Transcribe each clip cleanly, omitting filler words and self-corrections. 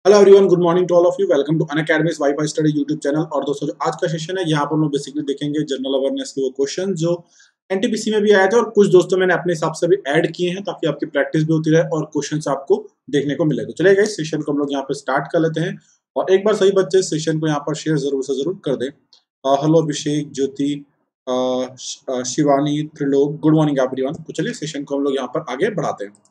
Hello everyone, good morning to all of you. Welcome to Unacademy's WiFi study YouTube channel. और दोस्तों, जो आज का सेशन है यहाँ पर हम लोग बेसिकली देखेंगे जनरल अवेयरनेस के वो क्वेश्चन जो एनटीपीसी में भी आए थे और कुछ दोस्तों मैंने अपने हिसाब से भी ऐड किए हैं ताकि आपकी प्रैक्टिस भी होती रहे और क्वेश्चंस आपको देखने को मिले। तो चलिए इस सेशन को हम लोग यहाँ पर स्टार्ट कर लेते हैं और एक बार सभी बच्चे इस सेशन को यहाँ पर शेयर जरूर से जरूर कर दें। Hello Abhishek, Jyoti, Shivani, Trilok, good morning everyone. तो चलिए सेशन को हम लोग यहाँ पर आगे बढ़ाते हैं।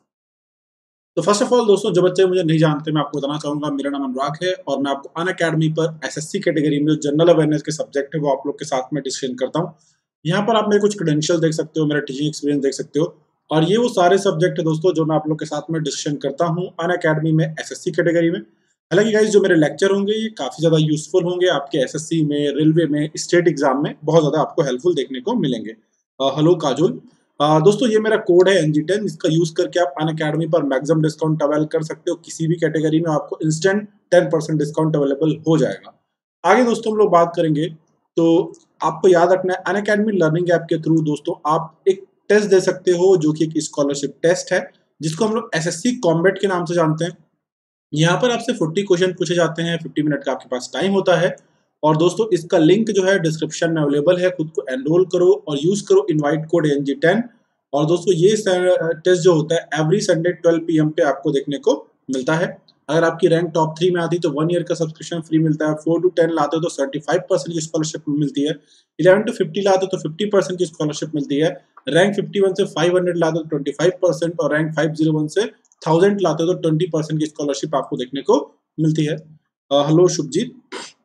तो फर्स्ट ऑफ ऑल दोस्तों, जो बच्चे मुझे नहीं जानते, मैं आपको बताना चाहूंगा मेरा नाम अनुराग है और मैं आपको अनअकैडमी पर एसएससी कैटेगरी में जो जनरल अवेयरनेस के सब्जेक्ट है वो आप लोग के साथ में डिस्कशन करता हूँ। यहाँ पर आप मेरे कुछ क्रेडेंशियल देख सकते हो, मेरा टीचिंग एक्सपीरियंस देख सकते हो और ये वो सारे सब्जेक्ट है दोस्तों जो मैं आप लोग के साथ में डिस्कशन करता हूँ अनअकैडमी में एसएससी कैटेगरी में। हालांकि गाइस, जो मेरे लेक्चर होंगे ये काफी ज्यादा यूजफुल होंगे आपके एसएससी में, रेलवे में, स्टेट एग्जाम में बहुत ज्यादा आपको हेल्पफुल देखने को मिलेंगे। हेलो काजुल। दोस्तों, ये मेरा कोड है NG10, इसका यूज करके आप अनअकैडमी पर मैक्सिमम डिस्काउंट अवेल कर सकते हो। किसी भी कैटेगरी में आपको इंस्टेंट 10% डिस्काउंट अवेलेबल हो जाएगा। आगे दोस्तों हम लोग बात करेंगे तो आपको याद रखना है अनअकैडमी लर्निंग ऐप के थ्रू दोस्तों आप एक टेस्ट दे सकते हो जो कि एक स्कॉलरशिप टेस्ट है जिसको हम लोग SSC कॉम्बेट के नाम से जानते हैं। यहाँ पर आपसे 40 क्वेश्चन पूछे जाते हैं, 50 मिनट का आपके पास टाइम होता है। और दोस्तों इसका लिंक जो है डिस्क्रिप्शन में अवेलेबल है, खुद को एनरोल करो और यूज करो इनवाइट कोड NG10। और दोस्तों ये टेस्ट जो होता है एवरी संडे 12 PM पे आपको देखने को मिलता है। अगर आपकी रैंक टॉप 3 में आती है तो 1 ईयर का सब्सक्रिप्शन फ्री मिलता है। 4 to 10 लाते हो तो 75% की स्कॉलरशिप मिलती है। 11 to 50 लाते हो तो 50% की स्कॉलरशिप मिलती है। रैंक 51 से 500 लाते हो तो 25% और रैंक 501 से 1000 लाते हो तो 20% की स्कॉलरशिप आपको देखने को मिलती है। हेलो शुभजीत।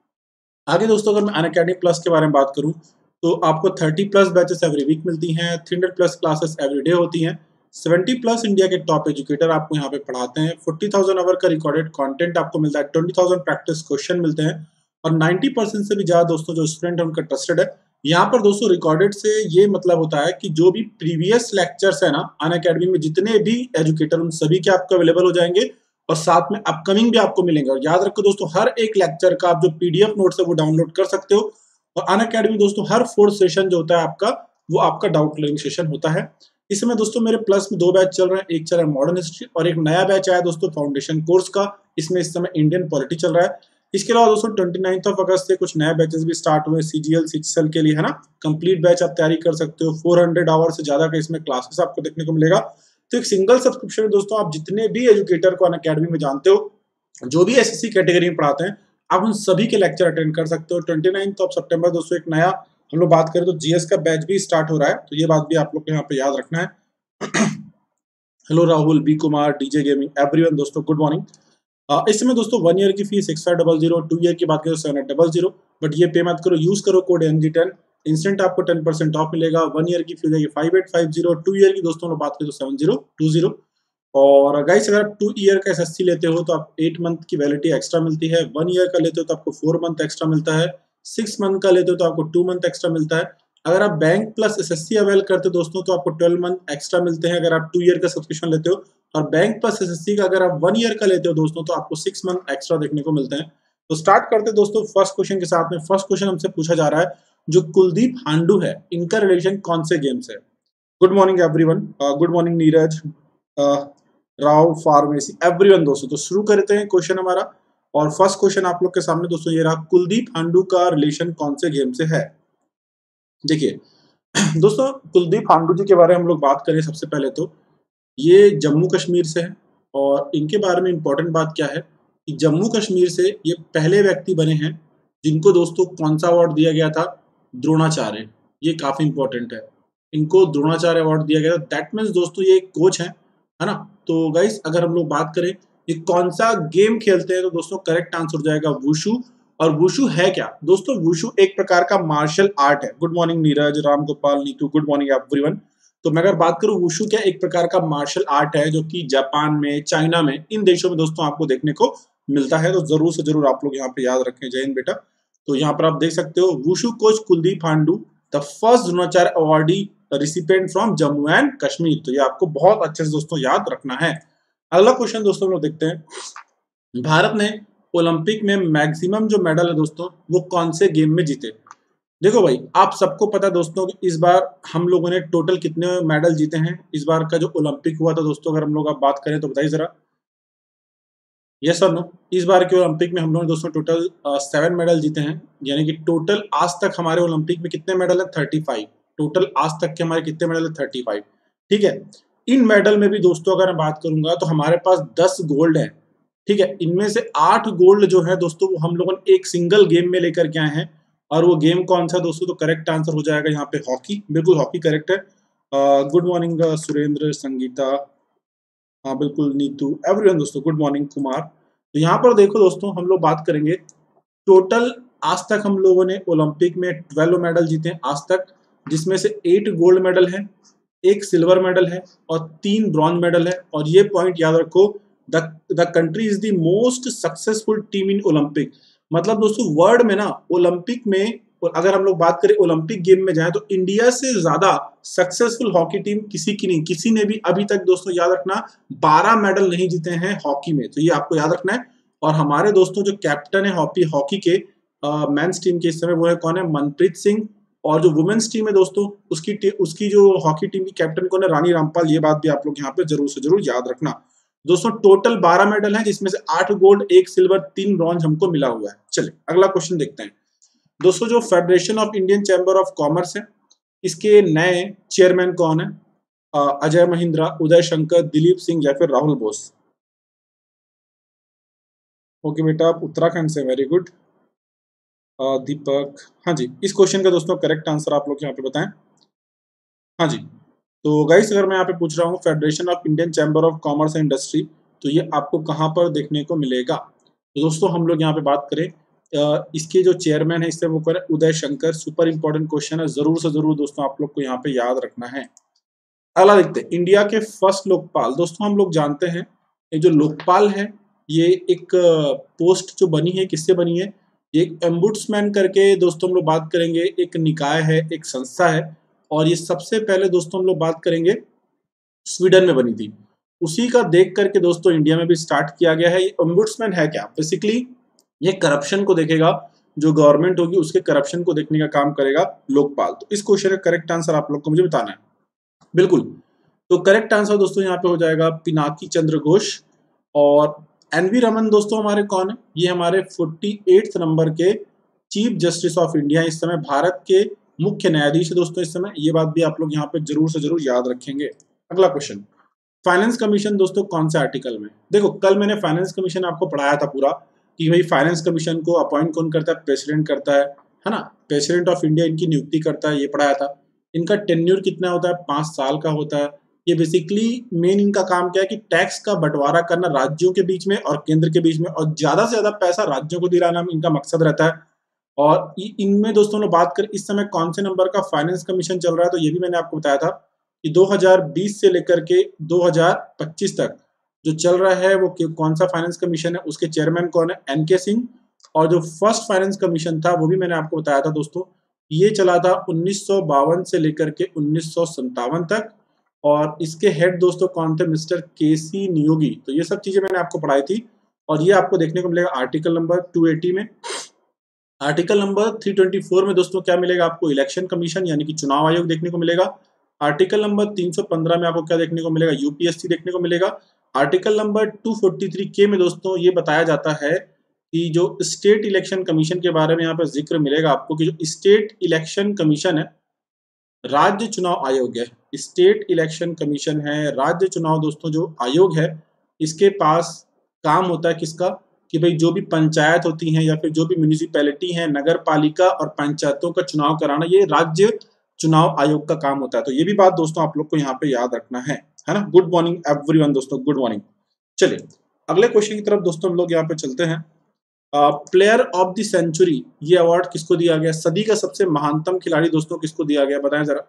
आगे दोस्तों अगर मैं अनअकैडमी प्लस के बारे में बात करूं तो आपको 30 प्लस बैचेस एवरी वीक मिलती हैं, 300 प्लस क्लासेस एवरी डे होती हैं, 70 प्लस इंडिया के टॉप एजुकेटर आपको यहाँ पे पढ़ाते हैं, 40,000 आवर का रिकॉर्डेड कंटेंट आपको मिलता है, 20,000 प्रैक्टिस क्वेश्चन मिलते हैं और 90% से भी ज्यादा दोस्तों जो स्टूडेंट है उनका ट्रस्टेड है। यहाँ पर दोस्तों रिकॉर्डेड से ये मतलब होता है कि जो भी प्रीवियस लेक्चर्स है ना अनअकैडमी में, जितने भी एजुकेटर उन सभी के आपको अवेलेबल हो जाएंगे और साथ में अपकमिंग भी आपको मिलेंगे। और याद रखो दोस्तों, हर एक लेक्चर का आप जो PDF नोट्स है वो डाउनलोड कर सकते हो। और अनअकैडमी दोस्तों हर 4th सेशन जो होता है आपका, वो आपका डाउट क्लियरिंग सेशन होता है। इस समय दोस्तों मेरे प्लस में 2 बैच चल रहे हैं, एक चल रहा है मॉडर्न हिस्ट्री और एक नया बैच आया दोस्तों फाउंडेशन कोर्स का। इसमें इस समय इंडियन पॉलिटी चल रहा है। इसके अलावा दोस्तों 29 अगस्त से कुछ नए बैचेस भी स्टार्ट हुए CGL CHL के लिए, है ना। कंप्लीट बैच आप तैयारी कर सकते हो, 400 आवर से ज्यादा का इसमें क्लासेस आपको देखने को मिलेगा। तो एक सिंगल सब्सक्रिप्शन में दोस्तों आप जितने भी एजुकेटर को अनअकैडमी में जानते हो, जो भी SSC कैटेगरी में पढ़ाते हैं, आप उन सभी के लेक्चर अटेंड कर सकते हो। 29 सितंबर दोस्तों एक नया हम लोग बात करें तो GS का बैच भी स्टार्ट हो रहा है, तो ये बात भी आप लोग को यहाँ पे याद रखना है। Hello Rahul, B Kumar, DJ gaming, everyone दोस्तों गुड मॉर्निंग। इस समय दोस्तों 1 ईयर की फीस 6500, 2 ईयर की बात करें तो 7800, बट ये पे मत करो, यूज करो कोड NG10, इंस्टेंट आपको 10% ऑफ मिलेगा। 1 ईयर की फीस है 5850, 2 ईयर की दोस्तों लोग बात करें तो 7020। और गाइस अगर आप 2 ईयर का SSC लेते हो तो आप 8 मंथ की वैलिडिटी एक्स्ट्रा मिलती है, 1 ईयर का लेते हो तो आपको 4 मंथ एक्स्ट्रा मिलता है, 6 मंथ का लेते हो तो आपको 2 मंथ एक्स्ट्रा मिलता है। अगर आप बैंक प्लस SSC अवेल करते हो दोस्तों तो आपको 12 मंथ एक्स्ट्रा मिलते हैं अगर आप 2 ईयर का सब्सक्रिप्शन लेते हो। और बैंक प्लस SSC का अगर आप 1 ईयर का लेते हो दोस्तों तो आपको 6 मंथ एक्स्ट्रा देखने को मिलते हैं। तो स्टार्ट करते हैं दोस्तों फर्स्ट क्वेश्चन के साथ में। फर्स्ट क्वेश्चन हमसे पूछा जा रहा है, जो कुलदीप हांडू है इनका रिलेशन कौन से गेम से है। Good morning everyone, good morning Neeraj, Rao, pharmacy, everyone दोस्तों। तो शुरू करते हैं क्वेश्चन हमारा। और फर्स्ट क्वेश्चन आप लोग के सामने दोस्तों ये रहा, कुलदीप हांडू का रिलेशन कौन से गेम से है। देखिए दोस्तों, कुलदीप हांडू जी के बारे में हम लोग बात करें सबसे पहले तो ये जम्मू कश्मीर से है। और इनके बारे में इंपॉर्टेंट बात क्या है कि जम्मू कश्मीर से ये पहले व्यक्ति बने हैं जिनको दोस्तों कौन सा अवार्ड दिया गया था, द्रोणाचार्य। ये काफी इंपॉर्टेंट है, इनको द्रोणाचार्य अवार्ड दिया गया था। दैट मीन्स दोस्तों ये एक कोच है ना। तो गाइस अगर हम लोग बात करें ये कौन सा गेम खेलते हैं तो दोस्तों करेक्ट आंसर हो जाएगा वुशु। और वुशु है क्या दोस्तों, वुशु एक प्रकार का मार्शल आर्ट है। Good morning Neeraj, Ram Gopal, Neetu, good morning everyone. तो मैं अगर बात करूं वुशु क्या एक प्रकार का मार्शल आर्ट है जो कि जापान में, चाइना में, इन देशों में दोस्तों आपको देखने को मिलता है। तो जरूर से जरूर आप लोग यहाँ पे याद रखें। जय हिंद बेटा। तो यहाँ पर आप देख सकते हो wushu coach Kuldeep Handoo, the first Dronacharya awardee recipient from Jammu and Kashmir. तो ये आपको बहुत अच्छे से दोस्तों याद रखना है। अगला क्वेश्चन दोस्तों हम लोग देखते हैं, भारत ने ओलंपिक में मैक्सिमम जो मेडल है दोस्तों वो कौन से गेम में जीते। देखो भाई, आप सबको पता है दोस्तों कि इस बार हम लोगों ने टोटल कितने मेडल जीते हैं। इस बार का जो ओलंपिक हुआ था दोस्तों, अगर हम लोग आप बात करें तो बताइए जरा। यस और नो? इस बार के ओलंपिक में हम लोगों ने दोस्तों टोटल 7 मेडल जीते हैं, यानी कि टोटल आज तक हमारे ओलंपिक में कितने मेडल है? 35। टोटल आज तक के हमारे कितने मेडल है? 35। ठीक है। इन मेडल में भी दोस्तों अगर मैं बात करूंगा तो हमारे पास 10 गोल्ड है। ठीक है, इनमें से 8 गोल्ड जो है दोस्तों वो हम लोगों ने एक सिंगल गेम में लेकर के आए हैं। और वो गेम कौन सा दोस्तों? तो करेक्ट आंसर हो जाएगा यहाँ पे हॉकी। बिल्कुल हॉकी करेक्ट है। गुड मॉर्निंग सुरेंद्र, संगीता, हाँ बिल्कुल नीतू, एवरीवन दोस्तों गुड मॉर्निंग, कुमार। तो यहाँ पर देखो दोस्तों हम लोग बात करेंगे टोटल आज तक हम लोगों ने ओलंपिक में 12 मेडल जीते हैं आज तक, जिसमें से 8 गोल्ड मेडल है, 1 सिल्वर मेडल है और 3 ब्रॉन्ज मेडल है। और ये पॉइंट याद रखो, the country is the most successful team in Olympic. मतलब दोस्तों वर्ल्ड में ना ओलंपिक में, और अगर हम लोग बात करें ओलंपिक गेम में जाए तो इंडिया से ज्यादा सक्सेसफुल हॉकी टीम किसी की नहीं, किसी ने भी अभी तक दोस्तों याद रखना 12 मेडल नहीं जीते हैं हॉकी में, तो ये आपको याद रखना है। और हमारे दोस्तों जो कैप्टन है हॉकी के मेंस टीम के इस समय वो है कौन है? मनप्रीत सिंह। और जो वुमेन्स टीम है दोस्तों उसकी जो हॉकी टीम की कैप्टन कौन है? रानी रामपाल। ये बात भी आप लोग यहाँ पे जरूर से जरूर याद रखना। दोस्तों टोटल 12 मेडल हैं, जिसमें से 8 गोल्ड, 1 सिल्वर, 3 ब्रॉन्ज हमको मिला हुआ है। चलिए अगला क्वेश्चन देखते हैं दोस्तों। जो federation of Indian chamber of commerce है, इसके नए चेयरमैन कौन है? अजय महिंद्रा, उदय शंकर, दिलीप सिंह या फिर राहुल बोस? ओके बेटा, आप उत्तराखंड से, वेरी गुड। दीपक, हाँ जी, इस क्वेश्चन का दोस्तों करेक्ट आंसर आप लोग यहाँ पे बताएं। हाँ जी, तो गाइस अगर मैं यहाँ पे पूछ रहा हूँ federation of Indian chamber of commerce and industry, तो ये आपको कहाँ पर देखने को मिलेगा? तो दोस्तों हम लोग यहाँ पे बात करें इसके जो चेयरमैन है इससे वो करें Uday Shankar. Super important question है, जरूर से जरूर दोस्तों आप लोग को यहाँ पे याद रखना है। अगला देखते हैं, इंडिया के फर्स्ट लोकपाल। दोस्तों हम लोग जानते हैं ये जो लोकपाल है ये एक पोस्ट जो बनी है, किससे बनी है? ये एक एम्बुड्समैन करके दोस्तों हम लोग बात करेंगे, एक निकाय है, एक संस्था है। और ये सबसे पहले दोस्तों हम लोग बात करेंगे स्वीडन में बनी थी। उसी का देख करके दोस्तों इंडिया में भी स्टार्ट किया गया है। ये ओम्बुड्समैन है क्या? बेसिकली ये करप्शन को देखेगा, जो गवर्नमेंट होगी उसके करप्शन को देखने का काम करेगा लोकपाल। तो इस क्वेश्चन का करेक्ट आंसर आप लोग को मुझे बताना है। बिल्कुल, तो करेक्ट आंसर दोस्तों यहाँ पे हो जाएगा पिनाकी चंद्र घोष। और एनवी रमन दोस्तों हमारे कौन है? ये हमारे 48 नंबर के चीफ जस्टिस ऑफ इंडिया, इस समय भारत के मुख्य न्यायाधीश है दोस्तों इस समय। ये बात भी आप लोग यहाँ पे जरूर से जरूर याद रखेंगे। अगला क्वेश्चन, फाइनेंस कमीशन दोस्तों कौन से आर्टिकल में? देखो कल मैंने फाइनेंस कमीशन आपको पढ़ाया था पूरा कि भाई फाइनेंस कमीशन को अपॉइंट कौन करता है? प्रेसिडेंट करता है ना? प्रेसिडेंट ऑफ इंडिया इनकी नियुक्ति करता है, ये पढ़ाया था। इनका टेन्योर कितना होता है? 5 साल का होता है। ये बेसिकली मेन इनका काम क्या है कि टैक्स का बंटवारा करना राज्यों के बीच में और केंद्र के बीच में, और ज्यादा से ज्यादा पैसा राज्यों को दिलाना इनका मकसद रहता है। और इनमें दोस्तों लोग बात करें इस समय कौन से नंबर का फाइनेंस कमीशन चल रहा है, तो ये भी मैंने आपको बताया था कि 2020 से लेकर के 2025 तक जो चल रहा है वो कौन सा फाइनेंस कमीशन है, उसके चेयरमैन कौन है? एनके सिंह। और जो फर्स्ट फाइनेंस कमीशन था वो भी मैंने आपको बताया था दोस्तों, ये चला था 1952 से लेकर के 1957 तक। और इसके हेड दोस्तों कौन थे? Mister KC Neogi. तो ये सब चीजें मैंने आपको पढ़ाई थी और ये आपको देखने को मिलेगा आर्टिकल नंबर 280 में। आर्टिकल नंबर 324 में दोस्तों क्या मिलेगा आपको? इलेक्शन कमीशन यानी कि चुनाव आयोग देखने को मिलेगा। आर्टिकल नंबर 315 में आपको क्या देखने को मिलेगा? यूपीएससी देखने को मिलेगा। आर्टिकल नंबर 243 के में दोस्तों ये बताया जाता है कि जो स्टेट इलेक्शन कमीशन के बारे में यहाँ पर जिक्र मिलेगा आपको कि जो स्टेट इलेक्शन कमीशन है राज्य चुनाव आयोग है। स्टेट इलेक्शन कमीशन है राज्य चुनाव दोस्तों जो आयोग है, इसके पास काम होता है किसका? कि भाई जो भी पंचायत होती हैं या फिर जो भी म्यूनिसिपैलिटी है, नगर पालिका और पंचायतों का चुनाव कराना, ये राज्य चुनाव आयोग का काम होता है। तो ये भी बात दोस्तों आप लोग को यहाँ पे याद रखना है ना? गुड मॉर्निंग एवरीवन दोस्तों, गुड मॉर्निंग। चलिए अगले क्वेश्चन की तरफ दोस्तों हम लोग यहाँ पे चलते हैं। प्लेयर ऑफ द सेंचुरी ये अवार्ड किसको दिया गया? सदी का सबसे महानतम खिलाड़ी दोस्तों किसको दिया गया, बताएं जरा।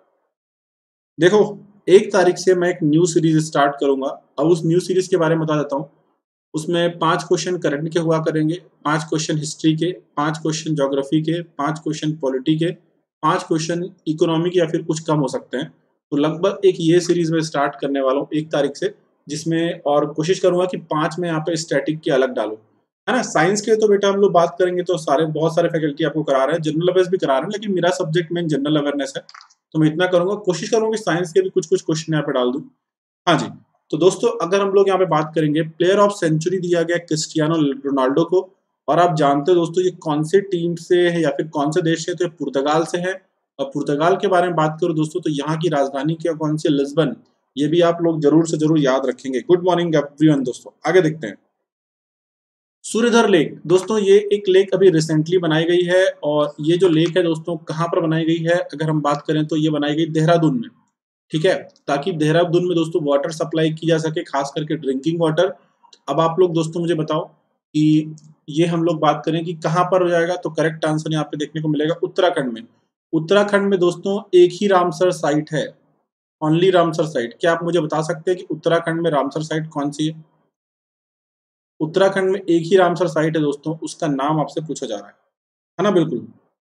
देखो 1 तारीख से मैं एक न्यू सीरीज स्टार्ट करूंगा। अब उस न्यू सीरीज के बारे में बता देता हूँ। उसमें 5 क्वेश्चन करंट के हुआ करेंगे, 5 क्वेश्चन हिस्ट्री के, 5 क्वेश्चन ज्योग्राफी के, 5 क्वेश्चन पॉलिटी के, 5 क्वेश्चन इकोनॉमी के या फिर कुछ कम हो सकते हैं। तो लगभग एक ये सीरीज में स्टार्ट करने वाला हूँ 1 तारीख से, जिसमें और कोशिश करूंगा कि 5 में यहाँ पे स्टैटिक के अलग डालूं, है ना। साइंस के तो बेटा हम लोग बात करेंगे तो बहुत सारे फैकल्टी आपको करा रहे हैं, जनरल अवेयर्स भी करा रहे हैं, लेकिन मेरा सब्जेक्ट मेन जनरल अवेयरनेस है। तो मैं इतना करूंगा, कोशिश करूंगा कि साइंस के भी कुछ कुछ क्वेश्चन यहाँ पे डाल दूं। हाँ जी, तो दोस्तों अगर हम लोग यहाँ पे बात करेंगे, प्लेयर ऑफ सेंचुरी दिया गया क्रिस्टियानो रोनाल्डो को, और आप जानते हो दोस्तों ये कौन से टीम से है या फिर कौन से देश से, तो ये पुर्तगाल से है। और पुर्तगाल के बारे में बात करूं दोस्तों तो यहाँ की राजधानी क्या कौन सी, लिस्बन। ये भी आप लोग जरूर से जरूर याद रखेंगे। गुड मॉर्निंग एवरीवन दोस्तों, आगे देखते हैं। सूर्यधर लेक दोस्तों, ये एक लेक अभी रिसेंटली बनाई गई है, और ये जो लेक है दोस्तों कहाँ पर बनाई गई है, अगर हम बात करें तो ये बनाई गई देहरादून में, ठीक है, ताकि देहरादून में दोस्तों वाटर सप्लाई की जा सके, खास करके ड्रिंकिंग वाटर। अब आप लोग दोस्तों मुझे बताओ कि ये हम लोग बात करें कि कहाँ पर हो जाएगा, तो करेक्ट आंसर यहाँ पे देखने को मिलेगा उत्तराखंड में। उत्तराखंड में दोस्तों एक ही रामसर साइट है, ओनली रामसर साइट। क्या आप मुझे बता सकते हैं कि उत्तराखंड में रामसर साइट कौन सी है? उत्तराखंड में एक ही रामसर साइट है दोस्तों, उसका नाम आपसे पूछा जा रहा है ना? बिल्कुल,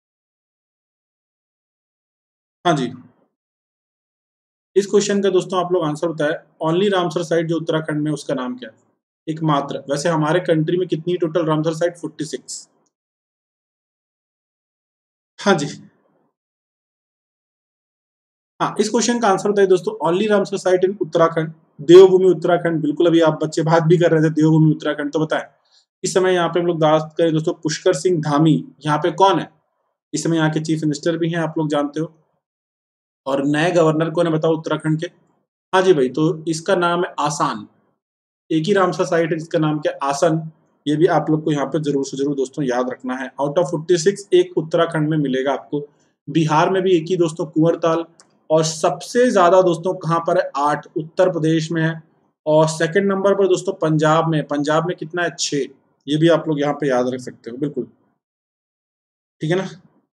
हाँ जी। इस क्वेश्चन का दोस्तों आप लोग आंसर बताएं, ओनली रामसर साइट जो उत्तराखंड में, उसका नाम क्या है? एकमात्र। वैसे हमारे कंट्री में कितनी टोटल रामसर साइट? 46। हाँ जी, हाँ, इस क्वेश्चन का आंसर बताइए दोस्तों, only Ramsar site in Uttarakhand, Devbhoomi Uttarakhand. बिल्कुल, अभी आप बच्चे बात भी कर रहे थे देवभूमि उत्तराखंड, तो बताएं। इस समय यहाँ पे हम लोग बात करें दोस्तों, पुष्कर सिंह धामी यहाँ पे कौन है? इस समय यहाँ के चीफ मिनिस्टर भी हैं, आप लोग जानते हो। और नए गवर्नर कौन है बताओ उत्तराखंड के? हाँ जी भाई, तो इसका नाम है आसान। एक ही रामसर साइट है जिसका नाम क्या है? आसन। ये भी आप लोग को यहाँ पे जरूर से जरूर दोस्तों याद रखना है। आउट ऑफ 46 एक उत्तराखंड में मिलेगा आपको। बिहार में भी एक ही दोस्तों, कुंवरताल। और सबसे ज्यादा दोस्तों कहाँ पर है? 8 उत्तर प्रदेश में है। और सेकंड नंबर पर दोस्तों पंजाब में। पंजाब में कितना है? 6। ये भी आप लोग यहाँ पे याद रख सकते हो, बिल्कुल, ठीक है ना?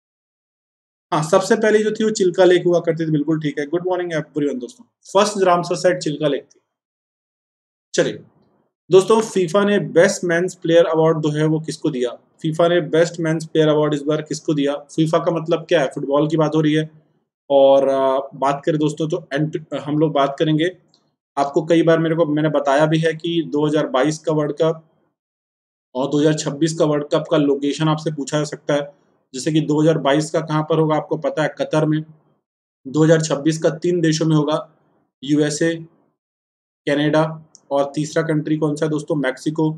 हाँ, सबसे पहले जो थी वो चिल्का लेक हुआ करती थी, बिल्कुल ठीक है। गुड मॉर्निंग एवरीवन दोस्तों। First Ramsar site Chilika lake थी। चलिए दोस्तों, फीफा ने बेस्ट मेंस प्लेयर अवार्ड जो है वो किसको दिया? फीफा ने बेस्ट मेंस प्लेयर अवार्ड इस बार किसको दिया? फीफा का मतलब क्या है? फुटबॉल की बात हो रही है। और बात करें दोस्तों तो हम लोग बात करेंगे। आपको कई बार मैंने बताया भी है कि 2022 का वर्ल्ड कप और 2026 का वर्ल्ड कप का लोकेशन आपसे पूछा जा सकता है। जैसे कि 2022 का कहाँ पर होगा आपको पता है, कतर में। 2026 का 3 देशों में होगा, यूएसए, कनाडा, और तीसरा कंट्री कौन सा है दोस्तों? मैक्सिको।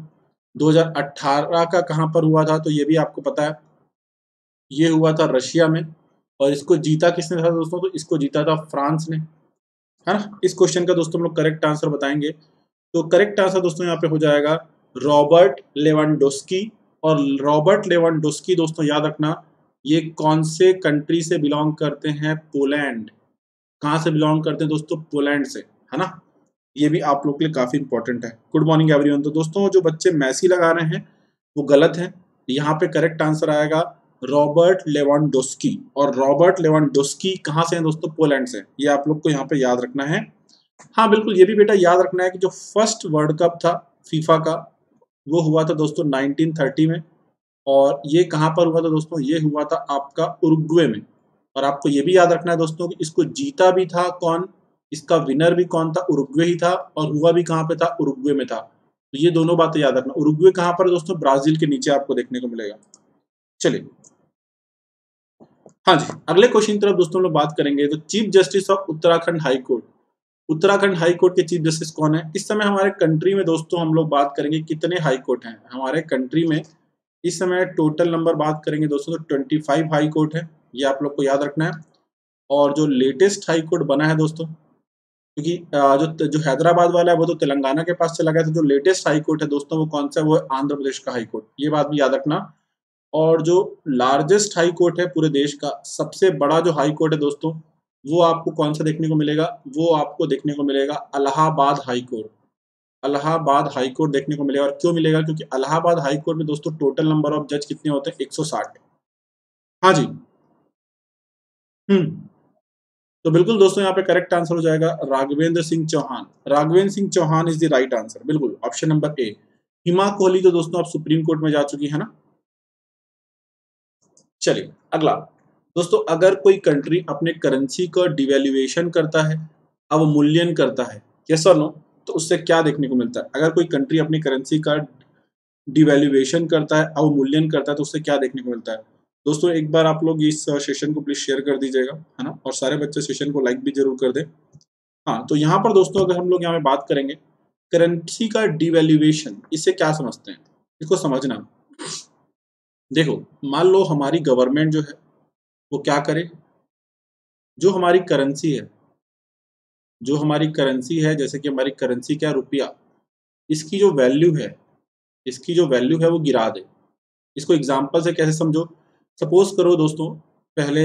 2018 का कहाँ पर हुआ था, तो ये भी आपको पता है, ये हुआ था रशिया में। और इसको जीता किसने था दोस्तों? तो इसको जीता था फ्रांस ने, है ना? इस क्वेश्चन का दोस्तों हम लोग करेक्ट आंसर बताएंगे। तो करेक्ट आंसर दोस्तों यहाँ पे हो जाएगा रॉबर्ट लेवेंडोस्की। और रॉबर्ट लेवेंडोस्की दोस्तों याद रखना, ये कौन से कंट्री से बिलोंग करते हैं? पोलैंड। कहाँ से बिलोंग करते हैं दोस्तों? पोलैंड से, है ना? ये भी आप लोग के लिए काफी इंपॉर्टेंट है। Good morning everyone. तो दोस्तों जो बच्चे मैसी लगा रहे हैं वो गलत है। यहाँ पे करेक्ट आंसर आएगा रॉबर्ट लेवांडोस्की। और रॉबर्ट लेवांडोस्की कहाँ से हैं दोस्तों? पोलैंड से। ये आप लोग को यहाँ पे याद रखना है। हाँ बिल्कुल, ये भी बेटा याद रखना है कि जो फर्स्ट वर्ल्ड कप था फीफा का, वो हुआ था दोस्तों 1930 में। और ये कहाँ पर हुआ था दोस्तों? ये हुआ था आपका उरुग्वे में। और आपको ये भी याद रखना है दोस्तों कि इसको जीता भी था कौन, इसका विनर भी कौन था? उरुग्वे ही था। और हुआ भी कहाँ पे था? उरुग्वे में था। तो ये दोनों बातें याद रखना। उरुग्वे कहाँ पर है दोस्तों? ब्राजील के नीचे आपको देखने को मिलेगा। चलिए, हाँ जी, अगले क्वेश्चन की तरफ दोस्तों हम लोग बात करेंगे। तो chief justice of Uttarakhand high court, Uttarakhand high court के चीफ जस्टिस कौन है इस समय हमारे कंट्री में? दोस्तों हम लोग बात करेंगे कितने हाई कोर्ट हैं हमारे कंट्री में इस समय। टोटल नंबर बात करेंगे दोस्तों तो 25 हाई कोर्ट है, ये आप लोग को याद रखना है। और जो लेटेस्ट हाई कोर्ट बना है दोस्तों, क्योंकि जो हैदराबाद वाला है वो तो तेलंगाना के पास चला गया था, जो लेटेस्ट हाई कोर्ट है दोस्तों वो कौन सा है? वो है आंध्र प्रदेश का हाई कोर्ट, ये बात भी याद रखना। और जो लार्जेस्ट हाई कोर्ट है पूरे देश का, सबसे बड़ा जो हाई कोर्ट है दोस्तों, वो आपको कौन सा देखने को मिलेगा? वो आपको देखने को मिलेगा Allahabad high court. Allahabad high court देखने को मिलेगा। और क्यों मिलेगा? क्योंकि इलाहाबाद हाई कोर्ट में दोस्तों टोटल नंबर ऑफ जज कितने होते हैं? 160। हाँ जी, हम्म। तो बिल्कुल दोस्तों यहाँ पे करेक्ट आंसर हो जाएगा Raghavendra Singh Chauhan. Raghavendra Singh Chauhan is the right answer, बिल्कुल option number A. Hima Kohli तो दोस्तों अब सुप्रीम कोर्ट में जा चुकी है ना। चलिए अगला दोस्तों, अगर कोई कंट्री अपने करेंसी का डिवैल्यूएशन करता है, अवमूल्यन करता है, यस और नो, तो उससे क्या देखने को मिलता है? अगर कोई कंट्री अपनी करेंसी का डिवैल्यूएशन करता है, अवमूल्यन करता है, तो उससे क्या देखने को मिलता है? दोस्तों एक बार आप लोग इस सेशन को प्लीज शेयर कर दीजिएगा, है ना? और सारे बच्चे सेशन को लाइक भी जरूर कर दें। हाँ, तो यहाँ पर दोस्तों अगर हम लोग यहाँ पे बात करेंगे करेंसी का डिवैल्यूएशन, इससे क्या समझते हैं, इसको समझना। देखो, मान लो हमारी गवर्नमेंट जो है वो क्या करे, जो हमारी करेंसी है, जो हमारी करेंसी है, जैसे कि हमारी करेंसी क्या, रुपया, इसकी जो वैल्यू है, इसकी जो वैल्यू है वो गिरा दे। इसको एग्जांपल से कैसे समझो, सपोज करो दोस्तों, पहले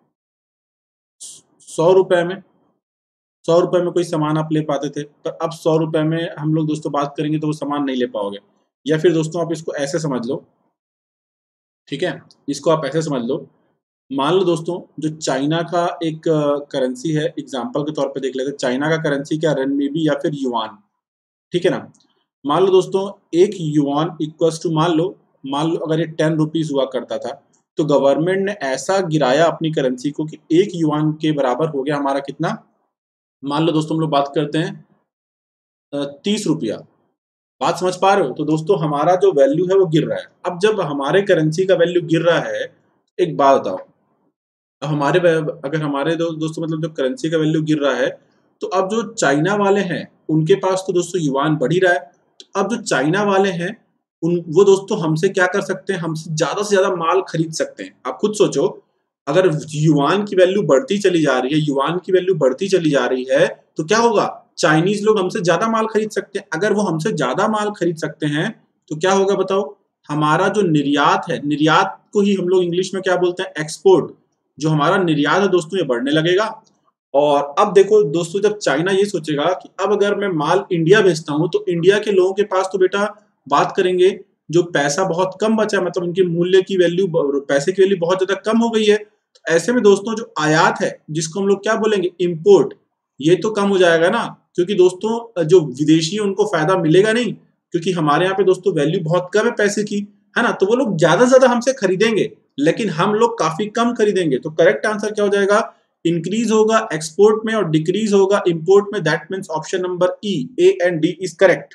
100 रुपए में 100 रुपए में कोई सामान आप ले पाते थे, पर अब 100 रुपए में हम लोग दोस्तों बात करेंगे तो वो सामान नहीं ले पाओगे। या फिर दोस्तों आप इसको ऐसे समझ लो, ठीक है, इसको आप ऐसे समझ लो, मान लो दोस्तों जो चाइना का एक करेंसी है, एग्जांपल के तौर पे देख लेते हैं, चाइना का करेंसी क्या, रेनमीबी या फिर युआन, ठीक है ना। मान लो दोस्तों एक युआन इक्वल्स टू, मान लो अगर ये 10 रुपीज हुआ करता था, तो गवर्नमेंट ने ऐसा गिराया अपनी करेंसी को कि एक युआन के बराबर हो गया हमारा कितना, मान लो दोस्तों हम लोग बात करते हैं 30 रुपया। बात समझ पा रहे हो, तो दोस्तों हमारा जो वैल्यू है वो गिर रहा है। अब जब हमारे करेंसी का वैल्यू गिर रहा है, एक बात बताओ, अब अगर हमारे दोस्तों मतलब जो करेंसी का वैल्यू गिर रहा है, तो अब जो चाइना वाले हैं उनके पास तो दोस्तों युआन बढ़ ही रहा है। तो अब जो चाइना वाले हैं उन वो दोस्तों हमसे क्या कर सकते हैं, हमसे से ज्यादा माल खरीद सकते हैं। आप खुद सोचो, अगर युआन की वैल्यू बढ़ती चली जा रही है, युआन की वैल्यू बढ़ती चली जा रही है, तो क्या होगा, चाइनीज लोग हमसे ज्यादा माल खरीद सकते हैं। अगर वो हमसे ज्यादा माल खरीद सकते हैं तो क्या होगा बताओ, हमारा जो निर्यात है, निर्यात को ही हम लोग इंग्लिश में क्या बोलते हैं, एक्सपोर्ट, जो हमारा निर्यात है दोस्तों ये बढ़ने लगेगा। और अब देखो दोस्तों, जब चाइना ये सोचेगा कि अब अगर मैं माल इंडिया भेजता हूं, तो इंडिया के लोगों के पास तो बेटा बात करेंगे जो पैसा बहुत कम बचा, मतलब उनके मूल्य की वैल्यू, पैसे की वैल्यू बहुत ज्यादा कम हो गई है। तो ऐसे में दोस्तों जो आयात है, जिसको हम लोग क्या बोलेंगे, इंपोर्ट, ये तो कम हो जाएगा ना, क्योंकि दोस्तों जो विदेशी उनको फायदा मिलेगा नहीं, क्योंकि हमारे यहाँ पे दोस्तों वैल्यू बहुत कम है पैसे की, है ना, तो वो लोग ज्यादा से ज्यादा हमसे खरीदेंगे, लेकिन हम लोग काफी कम खरीदेंगे। तो करेक्ट आंसर क्या हो जाएगा, इंक्रीज होगा एक्सपोर्ट में और डिक्रीज होगा इंपोर्ट में। That means option number E, A and D is correct,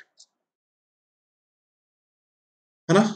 है ना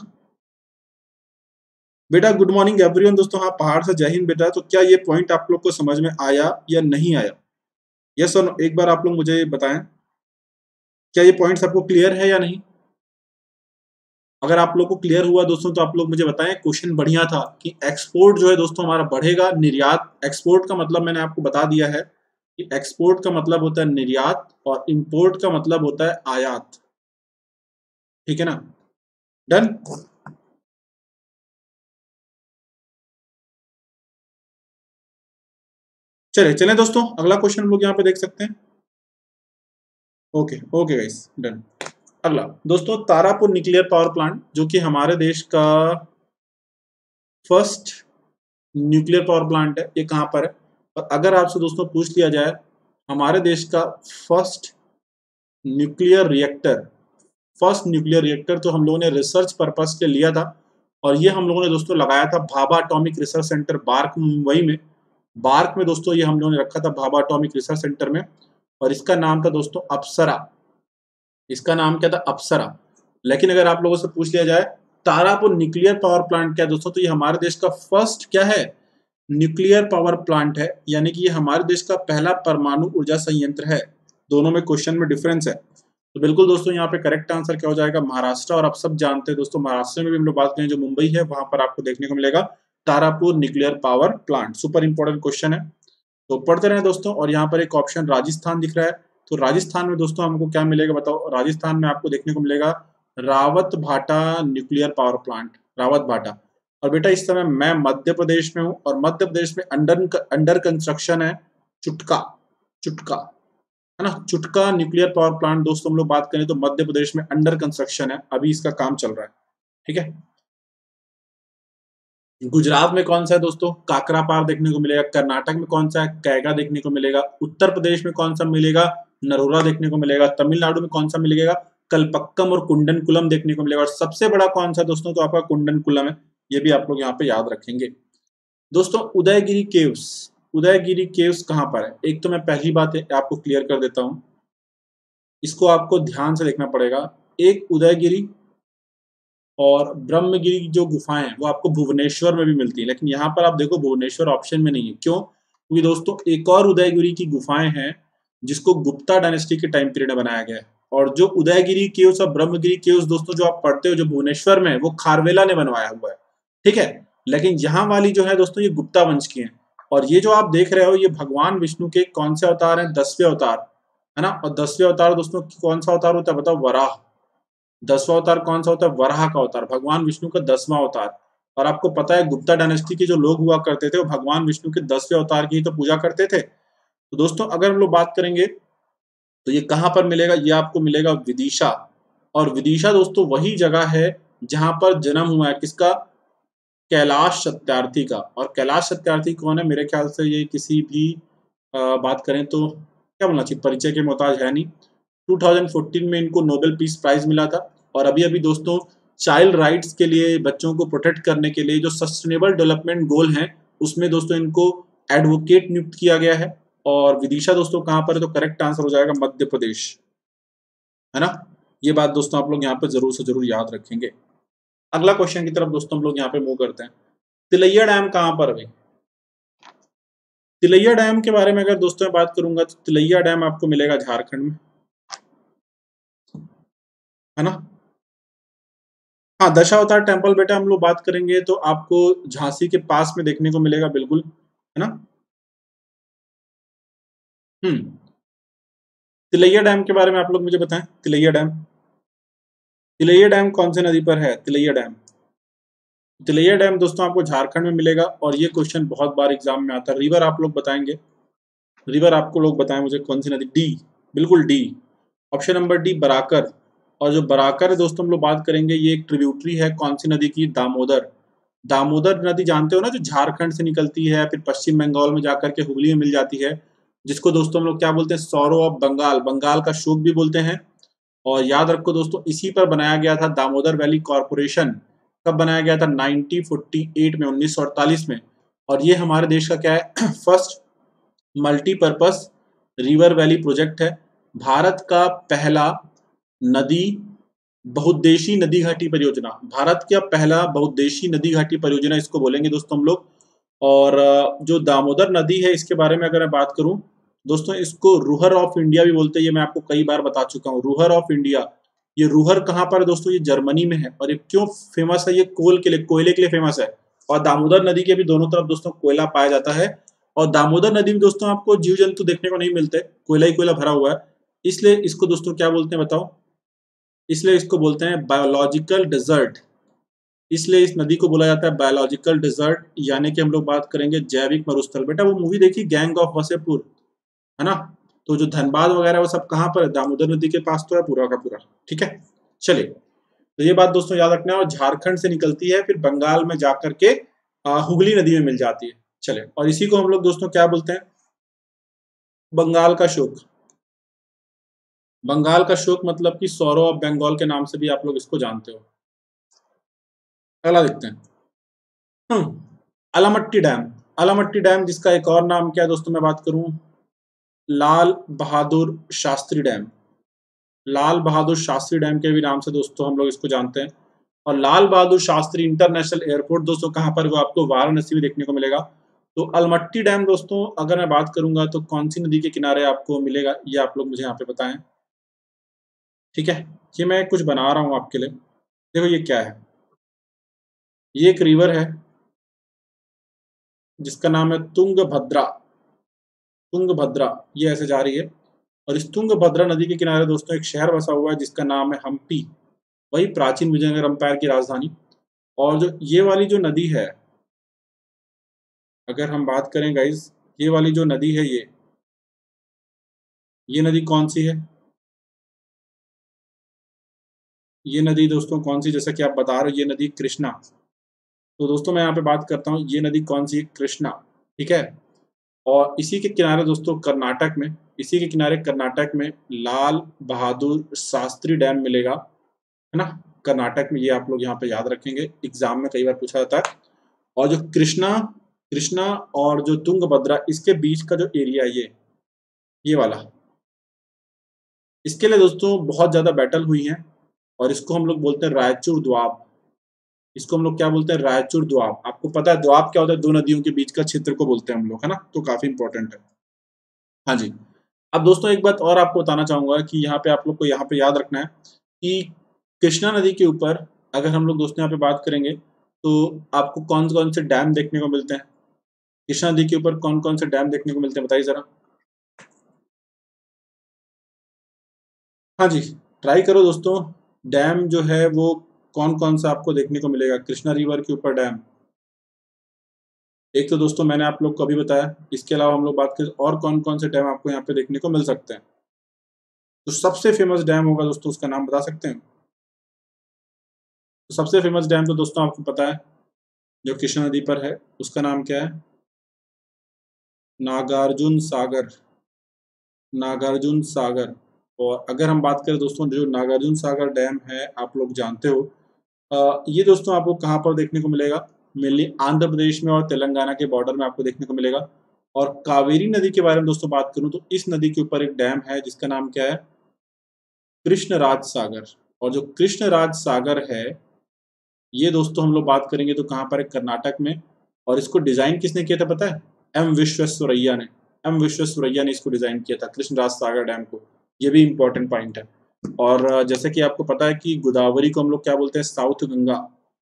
बेटा। गुड मॉर्निंग एवरीवन दोस्तों, हाँ पहाड़ से जय हिंद बेटा। तो क्या ये पॉइंट आप लोग को समझ में आया या नहीं आया, यस और नो, एक बार आप लोग मुझे बताएं, क्या ये पॉइंट सबको क्लियर है या नहीं। अगर आप लोग को क्लियर हुआ दोस्तों तो आप लोग मुझे बताएं। क्वेश्चन बढ़िया था कि एक्सपोर्ट जो है दोस्तों हमारा बढ़ेगा, निर्यात, एक्सपोर्ट का मतलब मैंने आपको बता दिया है कि एक्सपोर्ट का मतलब होता है निर्यात और इंपोर्ट का मतलब होता है आयात, ठीक है ना, डन। चले चले दोस्तों, अगला क्वेश्चन हम लोग यहाँ पे देख सकते हैं। Okay okay guys, done. अगला दोस्तों, तारापुर न्यूक्लियर पावर प्लांट, जो कि हमारे देश का फर्स्ट न्यूक्लियर पावर प्लांट है, ये कहाँ पर है। और अगर आपसे दोस्तों पूछ लिया जाए हमारे देश का फर्स्ट न्यूक्लियर रिएक्टर, तो हम लोगों ने रिसर्च पर्पस के लिया था, और ये हम लोगों ने दोस्तों लगाया था Bhabha atomic research centre, BARC, Mumbai में। बार्क में दोस्तों ये हम लोगों ने रखा था भाभा एटॉमिक रिसर्च सेंटर में, और इसका नाम था दोस्तों अप्सरा। इसका नाम क्या था, अप्सरा। लेकिन अगर आप लोगों से पूछ लिया जाए तारापुर न्यूक्लियर पावर प्लांट क्या दोस्तों, तो ये हमारे देश का फर्स्ट क्या है, न्यूक्लियर पावर प्लांट है, यानी कि ये हमारे देश का पहला परमाणु ऊर्जा संयंत्र है। दोनों में क्वेश्चन में डिफरेंस है। तो बिल्कुल दोस्तों यहाँ पे करेक्ट आंसर क्या हो जाएगा, महाराष्ट्र। और आप सब जानते हैं दोस्तों, महाराष्ट्र में भी हम लोग बात करें, जो मुंबई है वहां पर आपको देखने को मिलेगा Tarapur nuclear power plant. Super important question है, तो पढ़ते रहे दोस्तों। और यहाँ पर एक ऑप्शन राजस्थान दिख रहा है, तो राजस्थान में दोस्तों हमको क्या मिलेगा बताओ, राजस्थान में आपको देखने को मिलेगा रावत भाटा न्यूक्लियर पावर प्लांट, रावत भाटा। और बेटा इस समय मैं मध्य प्रदेश में हूँ, और मध्य प्रदेश में अंडर कंस्ट्रक्शन है चुटका, चुटका, है ना, चुटका न्यूक्लियर पावर प्लांट दोस्तों हम लोग बात करें तो मध्य प्रदेश में अंडर कंस्ट्रक्शन है, अभी इसका काम चल रहा है, ठीक है। गुजरात में कौन सा है दोस्तों, काकरापार देखने को मिलेगा। कर्नाटक में कौन सा है, कैगा देखने को मिलेगा। उत्तर प्रदेश में कौन सा मिलेगा, नरोरा देखने को मिलेगा। तमिलनाडु में कौन सा मिलेगा, कलपक्कम और कुंडनकुलम देखने को मिलेगा। और सबसे बड़ा कौन सा दोस्तों, तो आपका कुंडनकुलम है, ये भी आप लोग यहाँ पे याद रखेंगे दोस्तों। उदयगिरी केव्स, उदयगिरी केव्स कहाँ पर है, एक तो मैं पहली बात आपको क्लियर कर देता हूँ, इसको आपको ध्यान से देखना पड़ेगा। एक उदयगिरी और ब्रह्मगिरी जो गुफाएं हैं वो आपको भुवनेश्वर में भी मिलती है, लेकिन यहाँ पर आप देखो भुवनेश्वर ऑप्शन में नहीं है। क्यों, क्योंकि दोस्तों एक और उदयगिरी की गुफाएं हैं जिसको गुप्ता डायनेस्टी के टाइम पीरियड में बनाया गया है। और जो उदयगिरी केव्स और ब्रह्मगिरी केव्स दोस्तों जो आप पढ़ते हो जो भुवनेश्वर में, वो खारवेला ने बनवाया हुआ है, ठीक है। लेकिन यहाँ वाली जो है दोस्तों ये गुप्ता वंश की है। और ये जो आप देख रहे हो ये भगवान विष्णु के कौन से अवतार हैं? 10वें अवतार, है ना। और 10वें अवतार दोस्तों कौन सा अवतार होता है बताओ? वराह। 10वां अवतार कौन सा होता है? वराह का अवतार, भगवान विष्णु का 10वां अवतार। और आपको पता है गुप्ता डायनेस्टी के जो लोग हुआ करते थे वो भगवान विष्णु के 10वें अवतार की ही तो पूजा करते थे। तो दोस्तों अगर हम लोग बात करेंगे तो ये कहाँ पर मिलेगा? ये आपको मिलेगा विदिशा। और विदिशा दोस्तों वही जगह है जहां पर जन्म हुआ है किसका? कैलाश सत्यार्थी का। और कैलाश सत्यार्थी कौन है? मेरे ख्याल से ये किसी भी बात करें तो क्या बोलना चाहिए, परिचय के मोहताज है नहीं। 2014 में इनको नोबेल पीस प्राइज मिला था। और अभी अभी दोस्तों चाइल्ड राइट्स के लिए, बच्चों को प्रोटेक्ट करने के लिए जो सस्टेनेबल डेवलपमेंट गोल हैं उसमें दोस्तों इनको एडवोकेट नियुक्त किया गया है। और विदिशा दोस्तों कहाँ पर है? तो करेक्ट आंसर हो जाएगा मध्य प्रदेश, है ना। ये बात दोस्तों आप लोग यहाँ पे जरूर से जरूर याद रखेंगे। अगला क्वेश्चन की तरफ दोस्तों हम लोग यहाँ पे मूव करते हैं। तिलैया डैम कहाँ पर है? तिलैया डैम के बारे में अगर दोस्तों मैं बात करूंगा तो तिलैया डैम आपको मिलेगा झारखंड में, है ना। हाँ, दशावतार टेम्पल बेटा हम लोग बात करेंगे तो आपको झांसी के पास में देखने को मिलेगा, बिल्कुल, है ना। हम्म। तिलैया डैम के बारे में आप लोग मुझे बताएं। तिलैया डैम, तिलैया डैम कौन सी नदी पर है? तिलैया डैम, तिलैया डैम दोस्तों आपको झारखंड में मिलेगा। और ये क्वेश्चन बहुत बार एग्जाम में आता है। रिवर आप लोग बताएंगे, रिवर आपको लोग बताएं मुझे कौन सी नदी? डी, बिल्कुल D, option number D Barakar. और जो बराकर है दोस्तों हम लोग बात करेंगे ये एक ट्रिब्यूटरी है कौन सी नदी की? दामोदर। दामोदर नदी जानते हो ना, जो झारखंड से निकलती है फिर पश्चिम बंगाल में जाकर के हुगली में मिल जाती है, जिसको दोस्तों हम लोग क्या बोलते हैं? सौरो ऑफ बंगाल, बंगाल का शोक भी बोलते हैं। और याद रखो दोस्तों इसी पर बनाया गया था दामोदर वैली कॉरपोरेशन। कब बनाया गया था? 1948 में, 1948 में। और ये हमारे देश का क्या है? First multipurpose river valley project है। भारत का पहला नदी बहुउद्देशीय नदी घाटी परियोजना, भारत का पहला बहुउद्देशीय नदी घाटी परियोजना इसको बोलेंगे दोस्तों हम लोग। और जो दामोदर नदी है इसके बारे में अगर मैं बात करूं दोस्तों, इसको रूहर ऑफ इंडिया भी बोलते हैं। ये मैं आपको कई बार बता चुका हूँ, रूहर ऑफ इंडिया। ये रूहर कहाँ पर है दोस्तों? ये जर्मनी में है। और ये क्यों फेमस है? ये कोल के लिए, कोयले के लिए फेमस है। और दामोदर नदी के भी दोनों तरफ दोस्तों कोयला पाया जाता है। और दामोदर नदी में दोस्तों आपको जीव जंतु देखने को नहीं मिलते, कोयला ही कोयला भरा हुआ है। इसलिए इसको दोस्तों क्या बोलते हैं बताओ? इसलिए इसको बोलते हैं बायोलॉजिकल डेजर्ट। इसलिए इस नदी को बोला जाता है बायोलॉजिकल डेजर्ट, यानी कि हम लोग बात करेंगे जैविक मरुस्थल। बेटा वो मूवी देखी गैंग ऑफ वसेपुर, है ना। तो जो धनबाद वगैरह वो सब कहाँ पर है? दामोदर नदी के पास तो है पूरा का पूरा, ठीक है। चलिए, तो ये बात दोस्तों याद रखना है। और झारखंड से निकलती है फिर बंगाल में जाकर के हुगली नदी में मिल जाती है। चलिए, और इसी को हम लोग दोस्तों क्या बोलते हैं? बंगाल का शोक। बंगाल का शोक मतलब कि सौरो ऑफ बंगाल के नाम से भी आप लोग इसको जानते हो। अगला देखते हैं। अलमट्टी डैम। अलमट्टी डैम जिसका एक और नाम क्या है दोस्तों मैं बात करूं? लाल बहादुर शास्त्री डैम। लाल बहादुर शास्त्री डैम के भी नाम से दोस्तों हम लोग इसको जानते हैं। और लाल बहादुर शास्त्री इंटरनेशनल एयरपोर्ट दोस्तों कहाँ पर? वो आपको वाराणसी में देखने को मिलेगा। तो अलमट्टी डैम दोस्तों अगर मैं बात करूंगा तो कौन सी नदी के किनारे आपको मिलेगा, ये आप लोग मुझे यहाँ पे बताएं, ठीक है। ये मैं कुछ बना रहा हूँ आपके लिए। देखो ये क्या है? ये एक रिवर है जिसका नाम है तुंगभद्रा। तुंगभद्रा ये ऐसे जा रही है। और इस तुंगभद्रा नदी के किनारे दोस्तों एक शहर बसा हुआ है जिसका नाम है हम्पी, वही प्राचीन विजयनगर एम्पायर की राजधानी। और जो ये वाली जो नदी है, अगर हम बात करें गाइज, ये वाली जो नदी है ये नदी कौन सी है? ये नदी दोस्तों कौन सी? जैसा कि आप बता रहे हो ये नदी कृष्णा। तो दोस्तों मैं यहाँ पे बात करता हूँ, ये नदी कौन सी है? कृष्णा, ठीक है। और इसी के किनारे दोस्तों कर्नाटक में, इसी के किनारे कर्नाटक में लाल बहादुर शास्त्री डैम मिलेगा, है ना। कर्नाटक में, ये आप लोग यहाँ पे याद रखेंगे, एग्जाम में कई बार पूछा जाता है। और जो कृष्णा, कृष्णा और जो तुंगभद्रा इसके बीच का जो एरिया ये वाला, इसके लिए दोस्तों बहुत ज्यादा बैटल हुई है। और इसको हम लोग बोलते हैं रायचूर द्वाब। इसको हम लोग क्या बोलते हैं? रायचूर द्वाब। आपको पता है द्वाब क्या होता है? दो नदियों के बीच का क्षेत्र को बोलते हैं हम लोग, है ना। तो काफी इंपॉर्टेंट है। हाँ जी। अब दोस्तों एक बात और आपको बताना चाहूँगा कि यहाँ पे आप लोग को यहाँ पे याद रखना है कि कृष्णा नदी के ऊपर अगर हम लोग दोस्तों यहाँ पे बात करेंगे तो आपको कौन-कौन से डैम देखने को मिलते हैं? कृष्णा नदी के ऊपर कौन-कौन से डैम देखने को मिलते हैं बताइए ज़रा? हाँ जी, ट्राई करो दोस्तों, डैम जो है वो कौन-कौन सा आपको देखने को मिलेगा कृष्णा रिवर के ऊपर डैम। एक तो दोस्तों मैंने आप लोग को अभी बताया, इसके अलावा हम लोग बात करें और कौन-कौन से डैम आपको यहाँ पे देखने को मिल सकते हैं। तो सबसे फेमस डैम होगा दोस्तों उसका नाम बता सकते हैं? तो सबसे फेमस डैम तो दोस्तों आपको पता है, जो कृष्णा नदी पर है, उसका नाम क्या है? नागार्जुन सागर, नागार्जुन सागर। और अगर हम बात करें दोस्तों जो नागार्जुन सागर डैम है, आप लोग जानते हो ये दोस्तों आपको कहाँ पर देखने को मिलेगा? मेनली आंध्र प्रदेश में और तेलंगाना के बॉर्डर में आपको देखने को मिलेगा। और कावेरी नदी के बारे में दोस्तों बात करूँ तो इस नदी के ऊपर एक डैम है जिसका नाम क्या है? कृष्णराज सागर। और जो कृष्णराज सागर है, ये दोस्तों हम लोग बात करेंगे तो कहाँ पर है? कर्नाटक में। और इसको डिज़ाइन किसने किया था पता है? एम विश्वेश्वरैया ने। एम विश्वेश्वरैया ने इसको डिज़ाइन किया था कृष्णराज सागर डैम को। ये भी इम्पोर्टेंट पॉइंट है। और जैसे कि आपको पता है कि गोदावरी को हम लोग क्या बोलते हैं? साउथ गंगा।